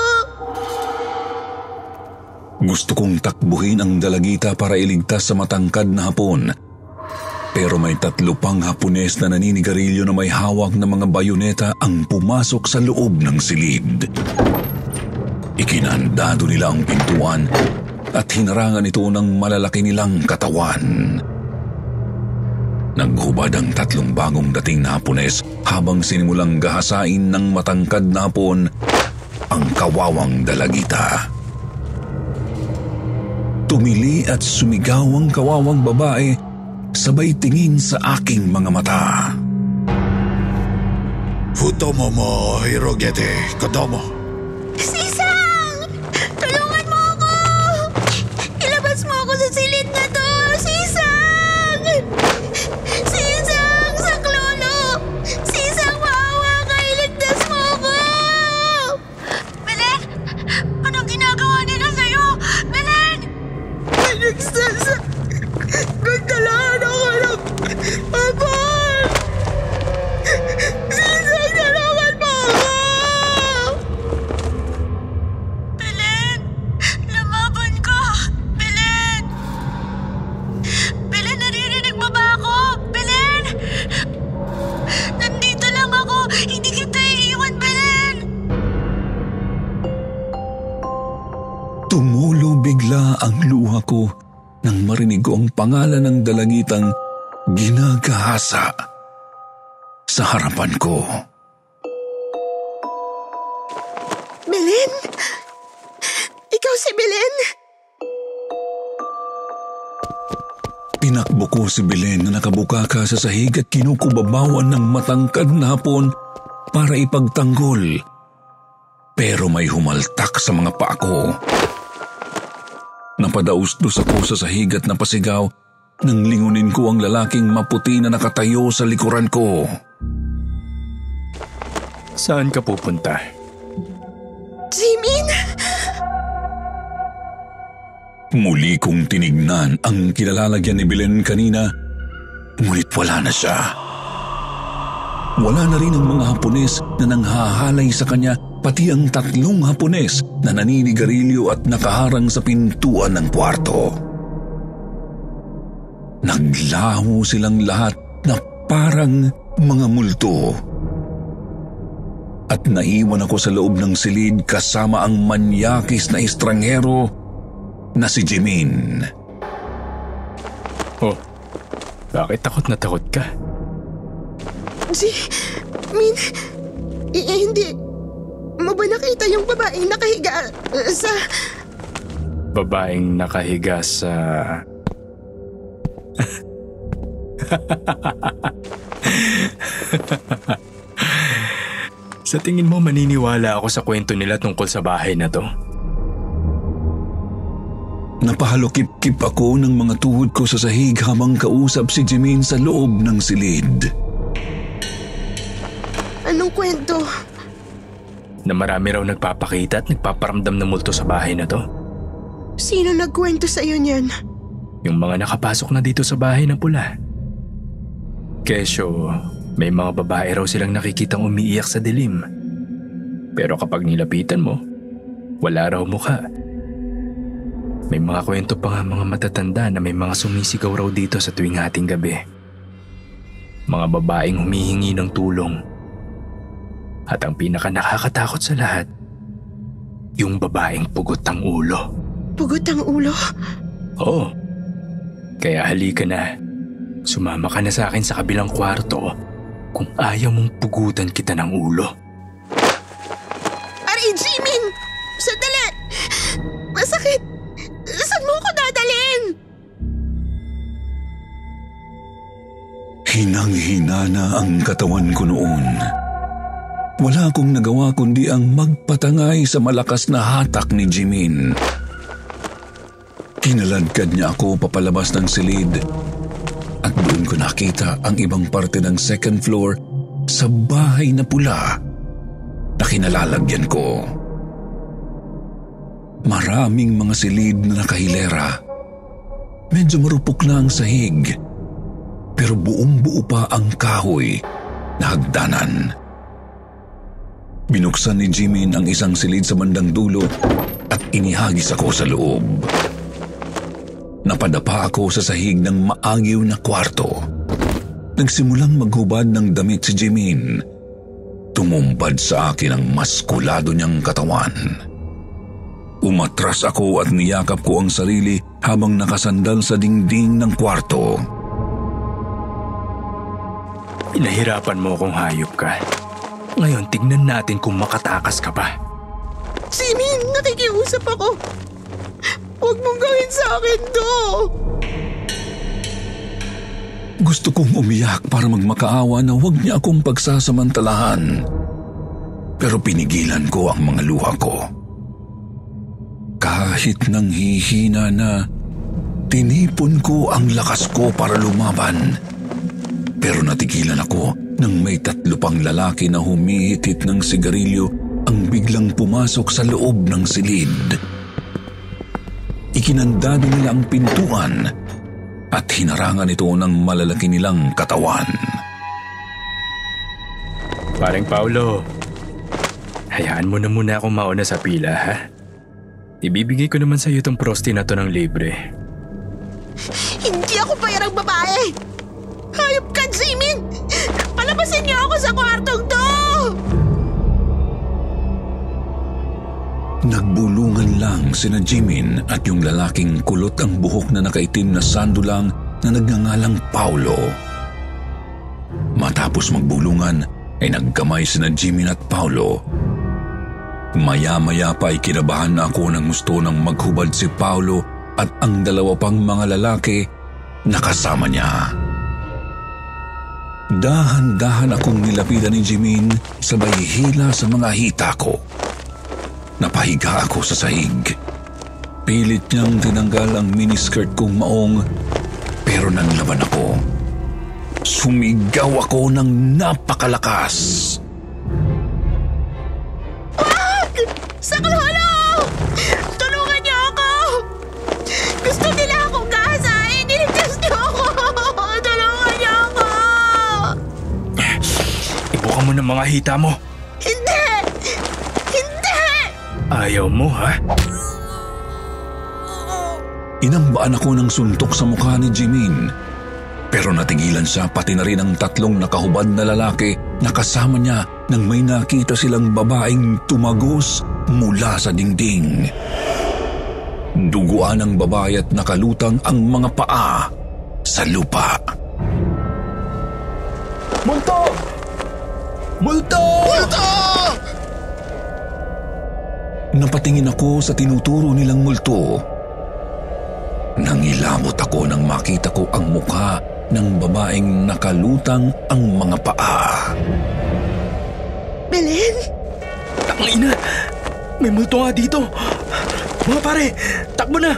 [SPEAKER 4] Gusto kong takbuhin ang dalagita para iligtas sa matangkad na Hapon. Pero may 3 pang Hapones na naninigarilyo na may hawak na mga bayoneta ang pumasok sa loob ng silid. Ikinandado nila ang pintuan at hinarangan ito ng malalaki nilang katawan. Naghubad ang 3 bagong dating na Hapones habang sinimulang gahasain ng matangkad na Hapon ang kawawang dalagita. Tumili at sumigaw ang kawawang babae sabay tingin sa aking mga mata.
[SPEAKER 6] Futomo mo, Hirogete, Kodomo.
[SPEAKER 1] Sisang! Tulungan mo ako! Ilabas mo ako sa silid na to! Sisang! Sisang! Saklolo! Sisang, maawa ka! Iligtas mo ako!
[SPEAKER 5] Belen! Anong ginagawa nila sa'yo? Belen!
[SPEAKER 1] Nagsasa! Nagdalaan ako ng abon! Sisang, tulungan mo ako!
[SPEAKER 5] Belen! Lumaban ka! Belen! Belen, naririnig mo ba ako? Belen! Nandito lang ako! Hindi kita iiwan, Belen!
[SPEAKER 4] Tumulo bigla ang luha ko nang marinig ko ang pangalan ng dalagitang ginagahasa sa harapan ko.
[SPEAKER 1] Belen? Ikaw si Belen?
[SPEAKER 4] Tinakbo ko si Belen na nakabukaka sa sahig at kinukubabawan ng matangkad na hapon para ipagtanggol. Pero may humaltak sa mga paa ko. Napadausdos ako sa sahig at napasigaw nang lingunin ko ang lalaking maputi na nakatayo sa likuran ko.
[SPEAKER 3] Saan ka pupunta?
[SPEAKER 1] Jimin!
[SPEAKER 4] Muli kong tinignan ang kinalalagyan ni Belen kanina, ngunit wala na siya. Wala na rin ang mga Hapones na nanghahalay sa kanya, pati ang 3 Hapones na naninigarilyo at nakaharang sa pintuan ng kwarto. Naglaho silang lahat na parang mga multo. At naiwan ako sa loob ng silid kasama ang manyakis na estranghero na si Jimin.
[SPEAKER 3] Oh, bakit takot na takot ka?
[SPEAKER 1] Jimin, hindi mo ba nakita yung babaeng nakahiga sa...
[SPEAKER 3] Babaeng nakahiga sa... Sa tingin mo maniniwala ako sa kwento nila tungkol sa bahay na to?
[SPEAKER 4] Napahalukip-kip ako ng mga tuhod ko sa sahig habang kausap si Jimin sa loob ng silid.
[SPEAKER 1] Anong kwento?
[SPEAKER 3] Na marami raw nagpapakita at nagpaparamdam ng multo sa bahay na to.
[SPEAKER 1] Sino nagkwento sa'yo niyan?
[SPEAKER 3] Yung mga nakapasok na dito sa bahay na pula. Kesyo, may mga babae raw silang nakikitang umiiyak sa dilim. Pero kapag nilapitan mo, wala raw mukha. May mga kwento pa nga mga matatanda na may mga sumisigaw raw dito sa tuwing hating gabi. Mga babaeng humihingi ng tulong. At ang pinaka nakakatakot sa lahat, yung babaeng pugot ang ulo.
[SPEAKER 1] Pugot ang ulo?
[SPEAKER 3] Oo. Kaya halika na. Sumama ka na sa akin sa kabilang kwarto kung ayaw mong pugutan kita ng ulo.
[SPEAKER 1] Aray, Jimin! Sandali! Masakit! Saan mo ko dadalhin?
[SPEAKER 4] Hinang-hina na ang katawan ko noon. Wala akong nagawa kundi ang magpatangay sa malakas na hatak ni Jimin. Kinaladkad niya ako papalabas ng silid at doon ko nakita ang ibang parte ng 2nd floor sa bahay na pula na kinalalagyan ko. Maraming mga silid na nakahilera. Medyo marupok na ang sahig, pero buong-buo pa ang kahoy na hagdanan. Binuksan ni Jimin ang isang silid sa bandang dulo at inihagis ako sa loob. Napadapa ako sa sahig ng maagiw na kwarto. Nagsimulang maghubad ng damit si Jimin. Tumumpad sa akin ang maskulado niyang katawan. Umatras ako at niyakap ko ang sarili habang nakasandal sa dingding ng kwarto.
[SPEAKER 3] Pinahirapan mo kung hayop ka. Ngayon tignan natin kung makatakas ka pa.
[SPEAKER 1] Jimin, nakikiusap ako. Huwag mong gawin sa akin to.
[SPEAKER 4] Gusto kong umiyak para magmakaawa na huwag niya akong pagsasamantalahan. Pero pinigilan ko ang mga luha ko. Kahit nang hihina na, tinipon ko ang lakas ko para lumaban. Pero natigilan ako nang may 3 pang lalaki na humihitit ng sigarilyo ang biglang pumasok sa loob ng silid. Ikinandado nila ang pintuan at hinarangan ito ng malalaki nilang katawan.
[SPEAKER 3] Paring Paulo, hayaan mo na muna akong mauna sa pila, ha? Ibibigay ko naman sa iyo itong prosti na to ng libre.
[SPEAKER 1] Hindi ako bayarang babae. Hayop ka, Jimin! Palabasin niyo ako sa kwartong to!
[SPEAKER 4] Nagbulungan lang sina Jimin at yung lalaking kulot ang buhok na nakaitim na sandulang na nagngangalang Paulo. Matapos magbulungan ay nagkamay sina Jimin at Paulo. Maya-maya pa ay kinabahan na ako ng gusto nang maghubad si Paolo at ang dalawa pang mga lalaki na kasama niya. Dahan-dahan akong nilapidan ni Jimin sabay hila sa mga hita ko. Napahiga ako sa sahig. Pilit niyang tinanggal ang miniskirt kong maong pero nanlaban ako. Sumigaw ako ng napakalakas.
[SPEAKER 1] Saklolo! Tulungan niyo ako! Gusto nila akong gahasain! Niligtas niyo ako! Tulungan niyo ako!
[SPEAKER 3] Ibuka mo ng mga hita mo.
[SPEAKER 1] Hindi! Hindi!
[SPEAKER 3] Ayaw mo, ha?
[SPEAKER 4] Inambaan ako ng suntok sa mukha ni Jimin. Pero natigilan siya pati na rin ang tatlong nakahubad na lalaki na kasama niya nang may nakita silang babaeng tumagos mula sa dingding. Duguan ng babae at nakalutang ang mga paa sa lupa.
[SPEAKER 3] Multo! Multo!
[SPEAKER 6] Multo!
[SPEAKER 4] Napatingin ako sa tinuturo nilang multo. Nangilabot ako nang makita ko ang mukha ng babaeng nakalutang ang mga paa.
[SPEAKER 1] Belen?
[SPEAKER 3] Tangina! May multo nga dito! Mga pare, takbo na!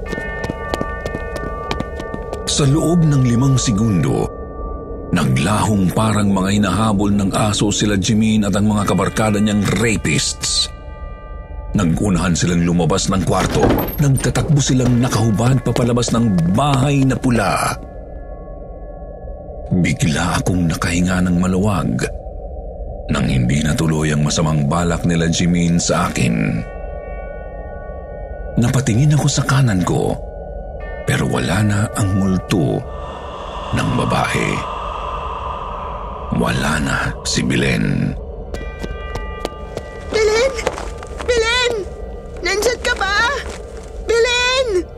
[SPEAKER 4] Sa loob ng 5 segundo, naglahong parang mga hinahabol ng aso sila Jimin at ang mga kabarkada niyang rapists. Nagunahan silang lumabas ng kwarto. Nagtatakbo silang nakahubad papalabas ng bahay na pula. Bigla akong nakahinga ng maluwag nang hindi natuloy ang masamang balak nila Jimin sa akin. Napatingin ako sa kanan ko pero wala na ang multo ng babae. Wala na si Belen.
[SPEAKER 1] Belen! Belen! Nandyan ka ba? Belen!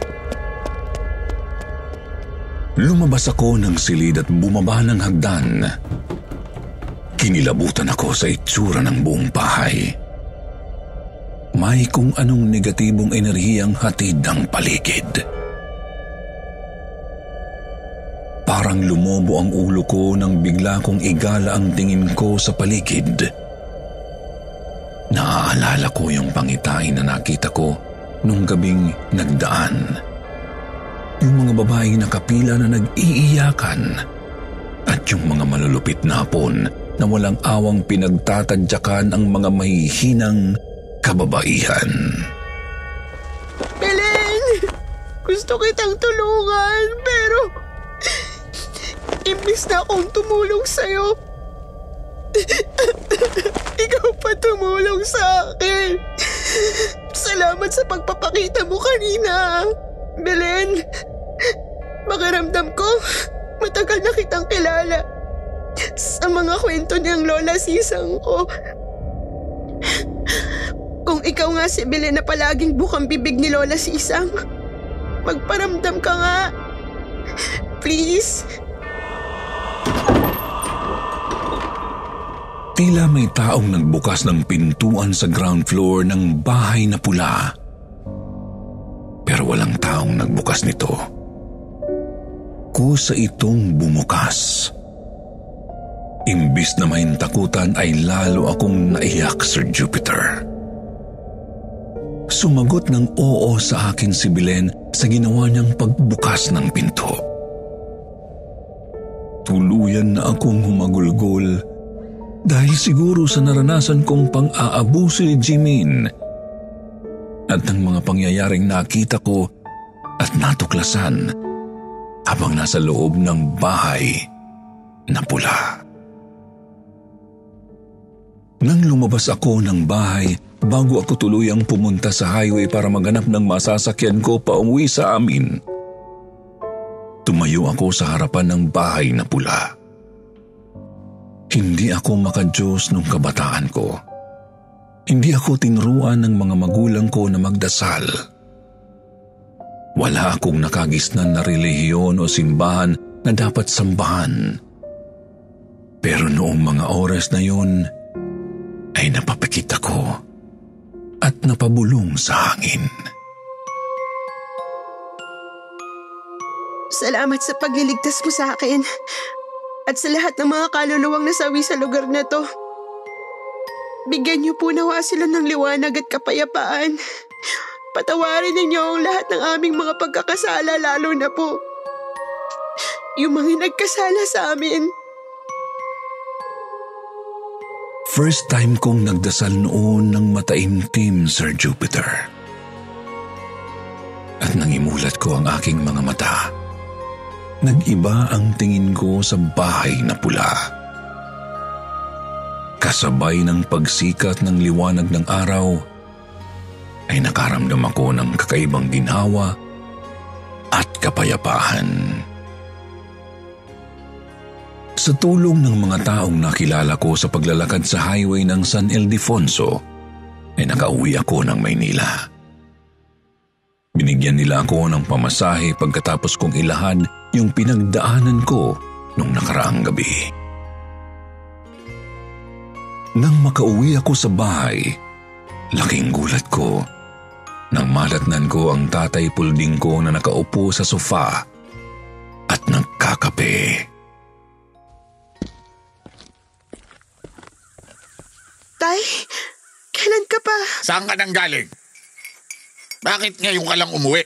[SPEAKER 4] Lumabas ako ng silid at bumaba ng hagdan. Kinilabutan ako sa itsura ng buong bahay. May kung anong negatibong enerhiyang hatid ang paligid. Parang lumobo ang ulo ko nang bigla kong igala ang tingin ko sa paligid. Naaalala ko yung pangitain na nakita ko nung gabing nagdaan. Yung mga babaeng nakapila na nag-iiyakan at yung mga malulupit na hapon na walang awang pinagtatadyakan ang mga mahihinang kababaihan.
[SPEAKER 1] Belen! Gusto kitang tulungan, pero imbis na akong tumulong sa'yo, ikaw pa tumulong sa akin. Salamat sa pagpapakita mo kanina, Belen. Pakiramdam ko, matagal na kitang kilala sa mga kwento niyang lola sisang ko. Kung ikaw nga si Belen na palaging bukang bibig ni lola sisang, magparamdam ka nga. Please.
[SPEAKER 4] Tila may taong nagbukas ng pintuan sa ground floor ng bahay na pula. Pero walang taong nagbukas nito. Kusa itong bumukas. Imbis na mahintakutan ay lalo akong naiyak, Sir Jupiter. Sumagot ng oo sa akin si Belen sa ginawa niyang pagbukas ng pinto. Tuluyan na akong humagulgol dahil siguro sa naranasan kong pang-aabuso ni Jimin at ng mga pangyayaring nakita ko at natuklasan habang nasa loob ng bahay na pula. Nang lumabas ako ng bahay, bago ako tuluyang pumunta sa highway para maghanap ng masasakyan ko pauwi sa amin, tumayo ako sa harapan ng bahay na pula. Hindi ako makadiyos nung kabataan ko. Hindi ako tinuruan ng mga magulang ko na magdasal. Wala akong nakagisnan na relihiyon o simbahan na dapat sambahan. Pero noong mga oras na yun, ay napapikit ako na pabulong sa hangin.
[SPEAKER 1] Salamat sa pagliligtas mo sa akin at sa lahat ng mga kaluluwang nasawi sa lugar na to. Bigyan niyo po nawa sila ng liwanag at kapayapaan. Patawarin ninyo ang lahat ng aming mga pagkakasala, lalo na po yung mga nagkasala sa amin.
[SPEAKER 4] First time kong nagdasal noon ng mataimtim, Sir Jupiter. At nangimulat ko ang aking mga mata. Nag-iba ang tingin ko sa bahay na pula. Kasabay ng pagsikat ng liwanag ng araw, ay nakaramdam ako ng kakaibang ginhawa at kapayapaan. Sa tulong ng mga taong nakilala ko sa paglalakad sa highway ng San Ildefonso, ay nakauwi ako ng Maynila. Binigyan nila ako ng pamasahe pagkatapos kong ilahad yung pinagdaanan ko nung nakaraang gabi. Nang makauwi ako sa bahay, laking gulat ko nang malatnan ko ang tatay Pulding ko na nakaupo sa sofa at nagkakape.
[SPEAKER 1] Tay, kailan ka pa?
[SPEAKER 6] Saan ka nang galing? Bakit ngayon ka lang umuwi?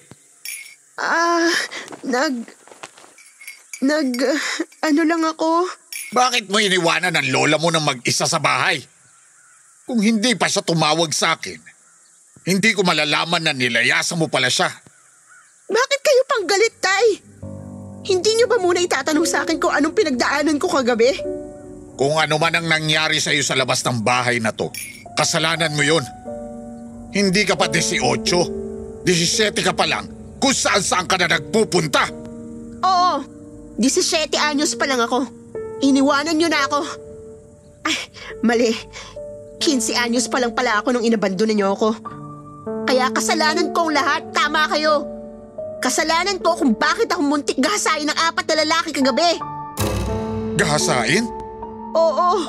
[SPEAKER 1] Ano lang ako?
[SPEAKER 6] Bakit mo iniwanan ng lola mo nang mag-isa sa bahay? Kung hindi pa siya tumawag sa akin, hindi ko malalaman na nilayasan mo pala siya.
[SPEAKER 1] Bakit kayo pang galit, Tay? Hindi niyo ba muna itatanong sa akin kung anong pinagdaanan ko kagabi?
[SPEAKER 6] Kung ano man ang nangyari sa iyo sa labas ng bahay na to, kasalanan mo yun. Hindi ka pa 18, 17 ka pa lang kung saan ka na nagpupunta.
[SPEAKER 1] Oo, 17 anyos pa lang ako. Iniwanan niyo na ako. Ay, mali. 15 anyos pa lang pala ako nung inabandonan niyo ako. Kaya kasalanan ko ang lahat, tama kayo. Kasalanan ko kung bakit ako muntik gahasain ng 4 na lalaki kagabi.
[SPEAKER 6] Gahasain?
[SPEAKER 1] Oo.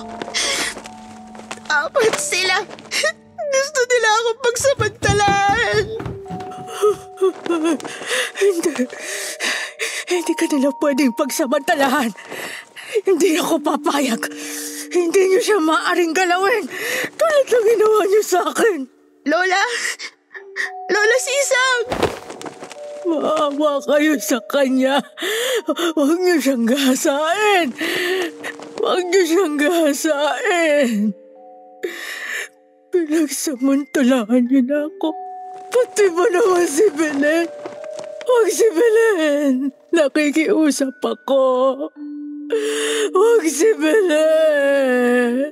[SPEAKER 1] 4 sila. Gusto nila akong pagsamantalahan.
[SPEAKER 2] Hindi ka nila pwedeng pagsamantalahan. Hindi ako papayag. Hindi niyo siya maaaring galawin tulad ng ginawa niyo sa akin.
[SPEAKER 1] Lola Sisang!
[SPEAKER 2] Maawa kayo sa kanya. Huwag niyo siyang gahasain. Huwag niyo siyang gahasain. Pinagsamantalahan niyo na ako. Pati ba naman si Belen? Huwag si Belen. Nakikiusap ako. Huwag si Belen.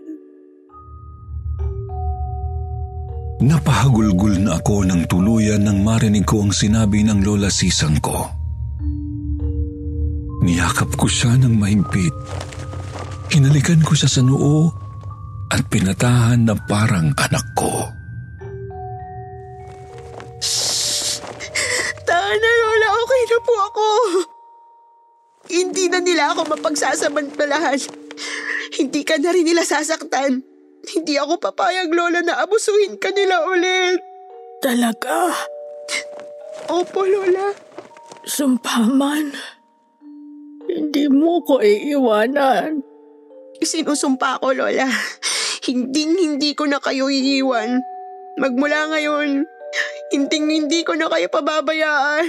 [SPEAKER 4] Napahagulgul na ako ng tuluyan nang marinig ko ang sinabi ng Lola Sisang ko. Niyakap ko siya ng mahigpit. Hinalikan ko siya sa noo at pinatahan na parang anak ko.
[SPEAKER 1] Tana, Lola, okay na po ako. Hindi na nila ako mapagsasamantalahan. Hindi ka na rin nila sasaktan. Hindi ako papayag, Lola, na abusuhin ka nila ulit.
[SPEAKER 2] Talaga?
[SPEAKER 1] Opo, Lola.
[SPEAKER 2] Sumpaman. Hindi mo ko iiwanan.
[SPEAKER 1] Sinusumpa ko, Lola. Hindi ko na kayo iiwan. Magmula ngayon, hindi ko na kayo pababayaan.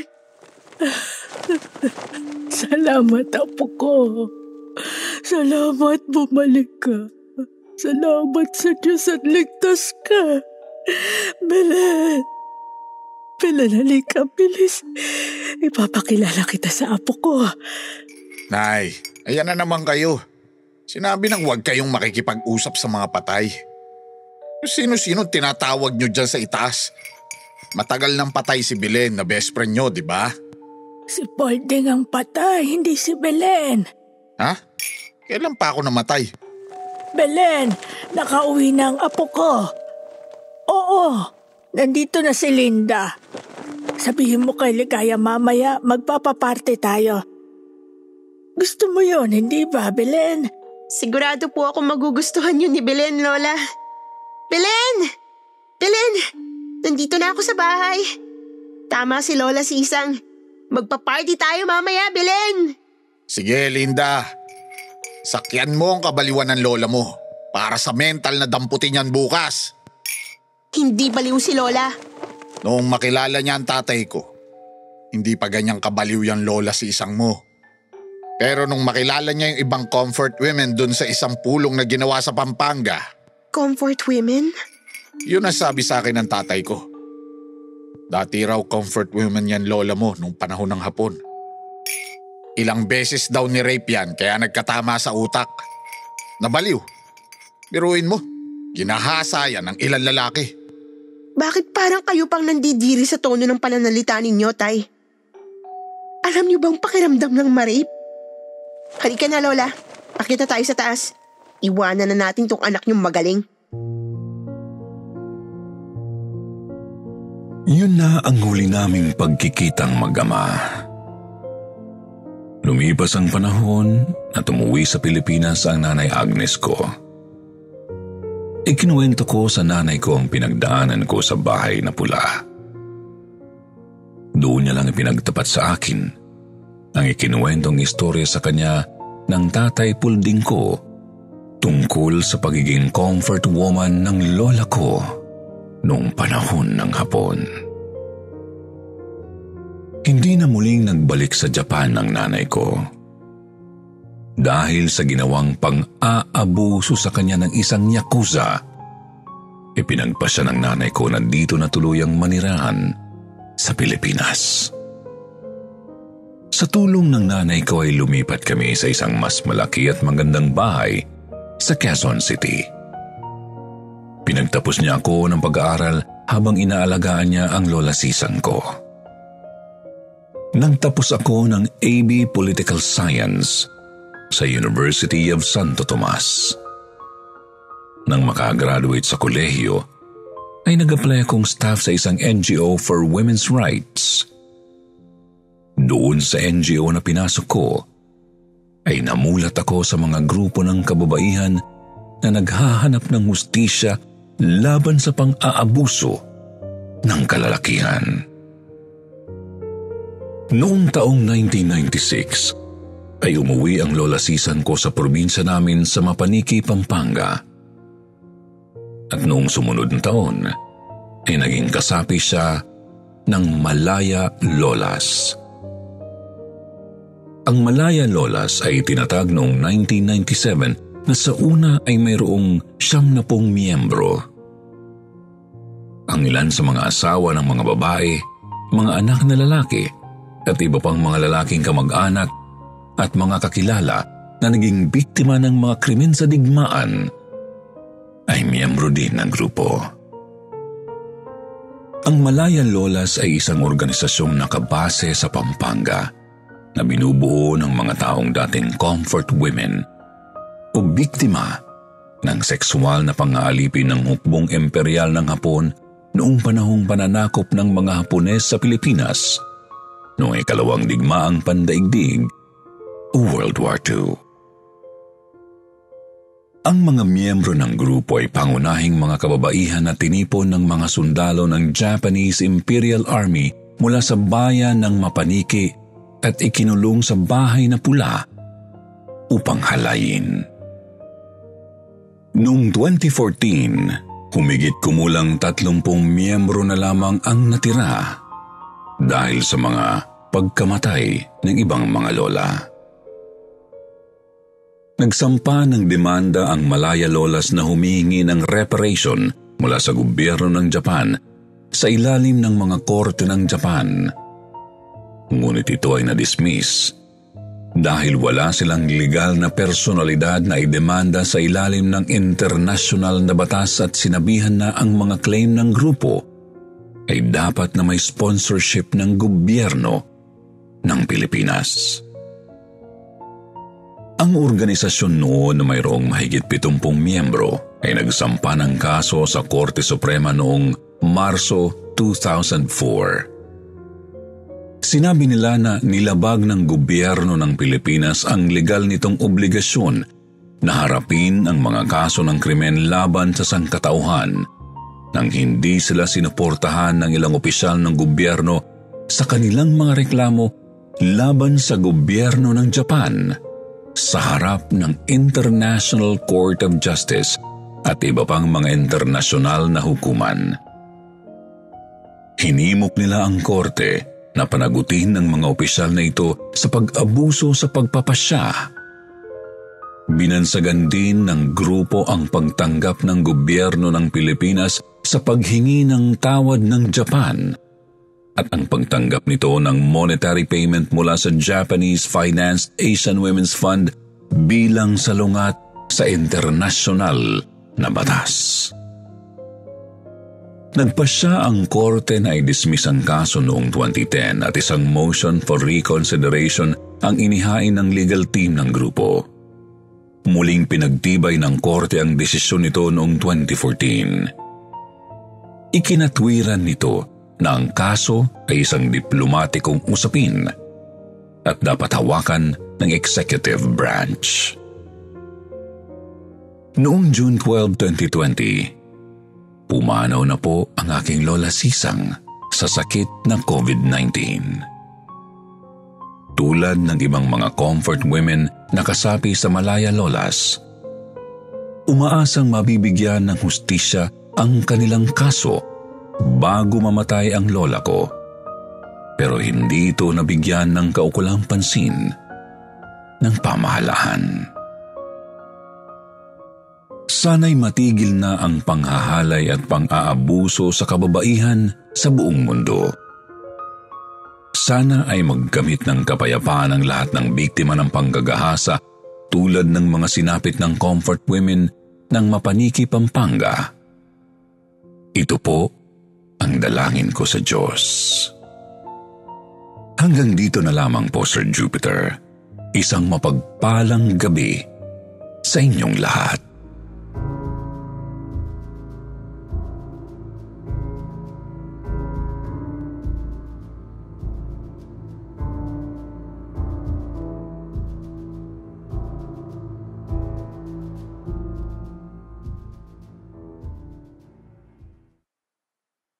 [SPEAKER 2] Salamat, apo ko. Salamat, bumalik ka. Salamat sa Diyos at ligtas ka. Belen, halika, bilis. Ipapakilala kita sa apo ko.
[SPEAKER 6] Nay, ayan na naman kayo. Sinabi nang huwag kayong makikipag-usap sa mga patay. Sino-sino tinatawag nyo dyan sa itaas? Matagal nang patay si Belen na best friend nyo, di ba?
[SPEAKER 2] Si Polding ang patay, hindi si Belen.
[SPEAKER 6] Ha? Kailan pa ako namatay?
[SPEAKER 2] Belen, nakauwi na ang apo ko. Oo, nandito na si Linda. Sabihin mo kay Ligaya mamaya, magpapaparte tayo. Gusto mo yon, hindi ba, Belen?
[SPEAKER 1] Sigurado po ako magugustuhan yun ni Belen, Lola. Belen! nandito na ako sa bahay. Tama si Lola Sisang. Magpa-party tayo mamaya, Belen.
[SPEAKER 6] Sige, Linda. Sakyan mo ang kabaliwan ng lola mo para sa mental na damputin yan bukas.
[SPEAKER 1] Hindi baliw si Lola.
[SPEAKER 6] Noong makilala niya ang tatay ko, hindi pa ganyang kabaliw yung Lola Sisang mo. Pero nung makilala niya yung ibang comfort women dun sa isang pulong na ginawa sa Pampanga.
[SPEAKER 1] Comfort women?
[SPEAKER 6] Yun ang sabi sa akin ng tatay ko. Dati raw comfort women yan lola mo nung panahon ng Hapon. Ilang beses daw ni rape yan kaya nagkatama sa utak. Nabaliw. Biruin mo, ginahasa yan ng ilang lalaki.
[SPEAKER 1] Bakit parang kayo pang nandidiri sa tono ng pananalita ninyo, Tay? Alam niyo bang pakiramdam ng ma-rape? Halika na, Lola. Akit na tayo sa taas. Iwanan na natin tong anak niyong magaling.
[SPEAKER 4] Yun na ang huli naming pagkikitang mag-ama. Lumipas ang panahon at umuwi sa Pilipinas ang nanay Agnes ko. Ikinuwento ko sa nanay ko ang pinagdaanan ko sa bahay na pula. Doon niya lang ipinagtapat sa akin ang ikinuwentong istorya sa kanya ng tatay Pulding ko tungkol sa pagiging comfort woman ng lola ko noong panahon ng Hapon. Hindi na muling nagbalik sa Japan ang nanay ko. Dahil sa ginawang pang-aabuso sa kanya ng isang yakuza, ipinagpasya ng nanay ko na dito na tuluyang manirahan sa Pilipinas. Sa tulong ng nanay ko ay lumipat kami sa isang mas malaki at magandang bahay sa Quezon City. Pinagtapos niya ako ng pag-aaral habang inaalagaan niya ang Lola Sisang ko. Nagtapos ako ng AB Political Science sa University of Santo Tomas. Nang makagraduate sa kolehiyo, ay nag-apply akong staff sa isang NGO for women's rights. Doon sa NGO na pinasok ko, ay namulat ako sa mga grupo ng kababaihan na naghahanap ng hustisya laban sa pang-aabuso ng kalalakihan. Noong taong 1996, ay umuwi ang Lola Sisang ko sa probinsya namin sa Mapaniki, Pampanga. At noong sumunod na taon, ay naging kasapi siya ng Malaya Lolas. Ang Malaya Lolas ay tinatag noong 1997 na sa una ay mayroong 70 miyembro. Ang ilan sa mga asawa ng mga babae, mga anak na lalaki, at iba pang mga lalaking kamag-anak at mga kakilala na naging biktima ng mga krimen sa digmaan ay miyembro din ng grupo. Ang Malaya Lolas ay isang organisasyong nakabase sa Pampanga na binubuo ng mga taong dating comfort women o biktima ng sexual na pang-aalipin ng hukbong imperial ng Hapon noong panahong pananakop ng mga Hapones sa Pilipinas noong ikalawang digmaang pandaigdig o World War II. Ang mga miyembro ng grupo ay pangunahing mga kababaihan na tinipon ng mga sundalo ng Japanese Imperial Army mula sa bayan ng Mapaniki at ikinulong sa bahay na pula upang halayin. Noong 2014, humigit kumulang 30 miyembro na lamang ang natira dahil sa mga pagkamatay ng ibang mga lola. Nagsampa ng demanda ang Malaya Lolas na humihingi ng reparation mula sa gobyerno ng Japan sa ilalim ng mga korte ng Japan. Ngunit ito ay na-dismiss dahil wala silang legal na personalidad na idemanda sa ilalim ng international na batas at sinabihan na ang mga claim ng grupo ay dapat na may sponsorship ng gobyerno ng Pilipinas. Ang organisasyon noon na mayroong mahigit 70 miyembro ay nagsampa ng kaso sa Korte Suprema noong Marso 2004. Sinabi nila na nilabag ng gobyerno ng Pilipinas ang legal nitong obligasyon na harapin ang mga kaso ng krimen laban sa sangkatauhan nang hindi sila sinuportahan ng ilang opisyal ng gobyerno sa kanilang mga reklamo laban sa gobyerno ng Japan sa harap ng International Court of Justice at iba pang mga internasyonal na hukuman. Hinimok nila ang korte na panagutin ng mga opisyal na ito sa pag-abuso sa pagpapasya. Binansagan din ng grupo ang pagtanggap ng gobyerno ng Pilipinas sa paghingi ng tawad ng Japan at ang pagtanggap nito ng monetary payment mula sa Japanese Financed Asian Women's Fund bilang salungat sa internasyonal na batas. Nagpasya ang korte na i-dismiss ang kaso noong 2010 at isang motion for reconsideration ang inihain ng legal team ng grupo. Muling pinagtibay ng korte ang desisyon nito noong 2014. Ikinatwiran nito na ang kaso ay isang diplomatikong usapin at dapat hawakan ng executive branch. Noong June 12, 2020, pumanaw na po ang aking lola Sisang sa sakit ng COVID-19. Tulad ng ibang mga comfort women na kasapi sa Malaya Lolas, umaasang mabibigyan ng hustisya ang kanilang kaso bago mamatay ang lola ko. Pero hindi ito nabigyan ng kaukulang pansin ng pamahalaan. Sana'y matigil na ang panghahalay at pang-aabuso sa kababaihan sa buong mundo. Sana ay magkamit ng kapayapaan ang lahat ng biktima ng panggagahasa tulad ng mga sinapit ng comfort women ng Mapaniki, Pampanga. Ito po ang dalangin ko sa Diyos. Hanggang dito na lamang po, Sir Jupiter. Isang mapagpalang gabi sa inyong lahat.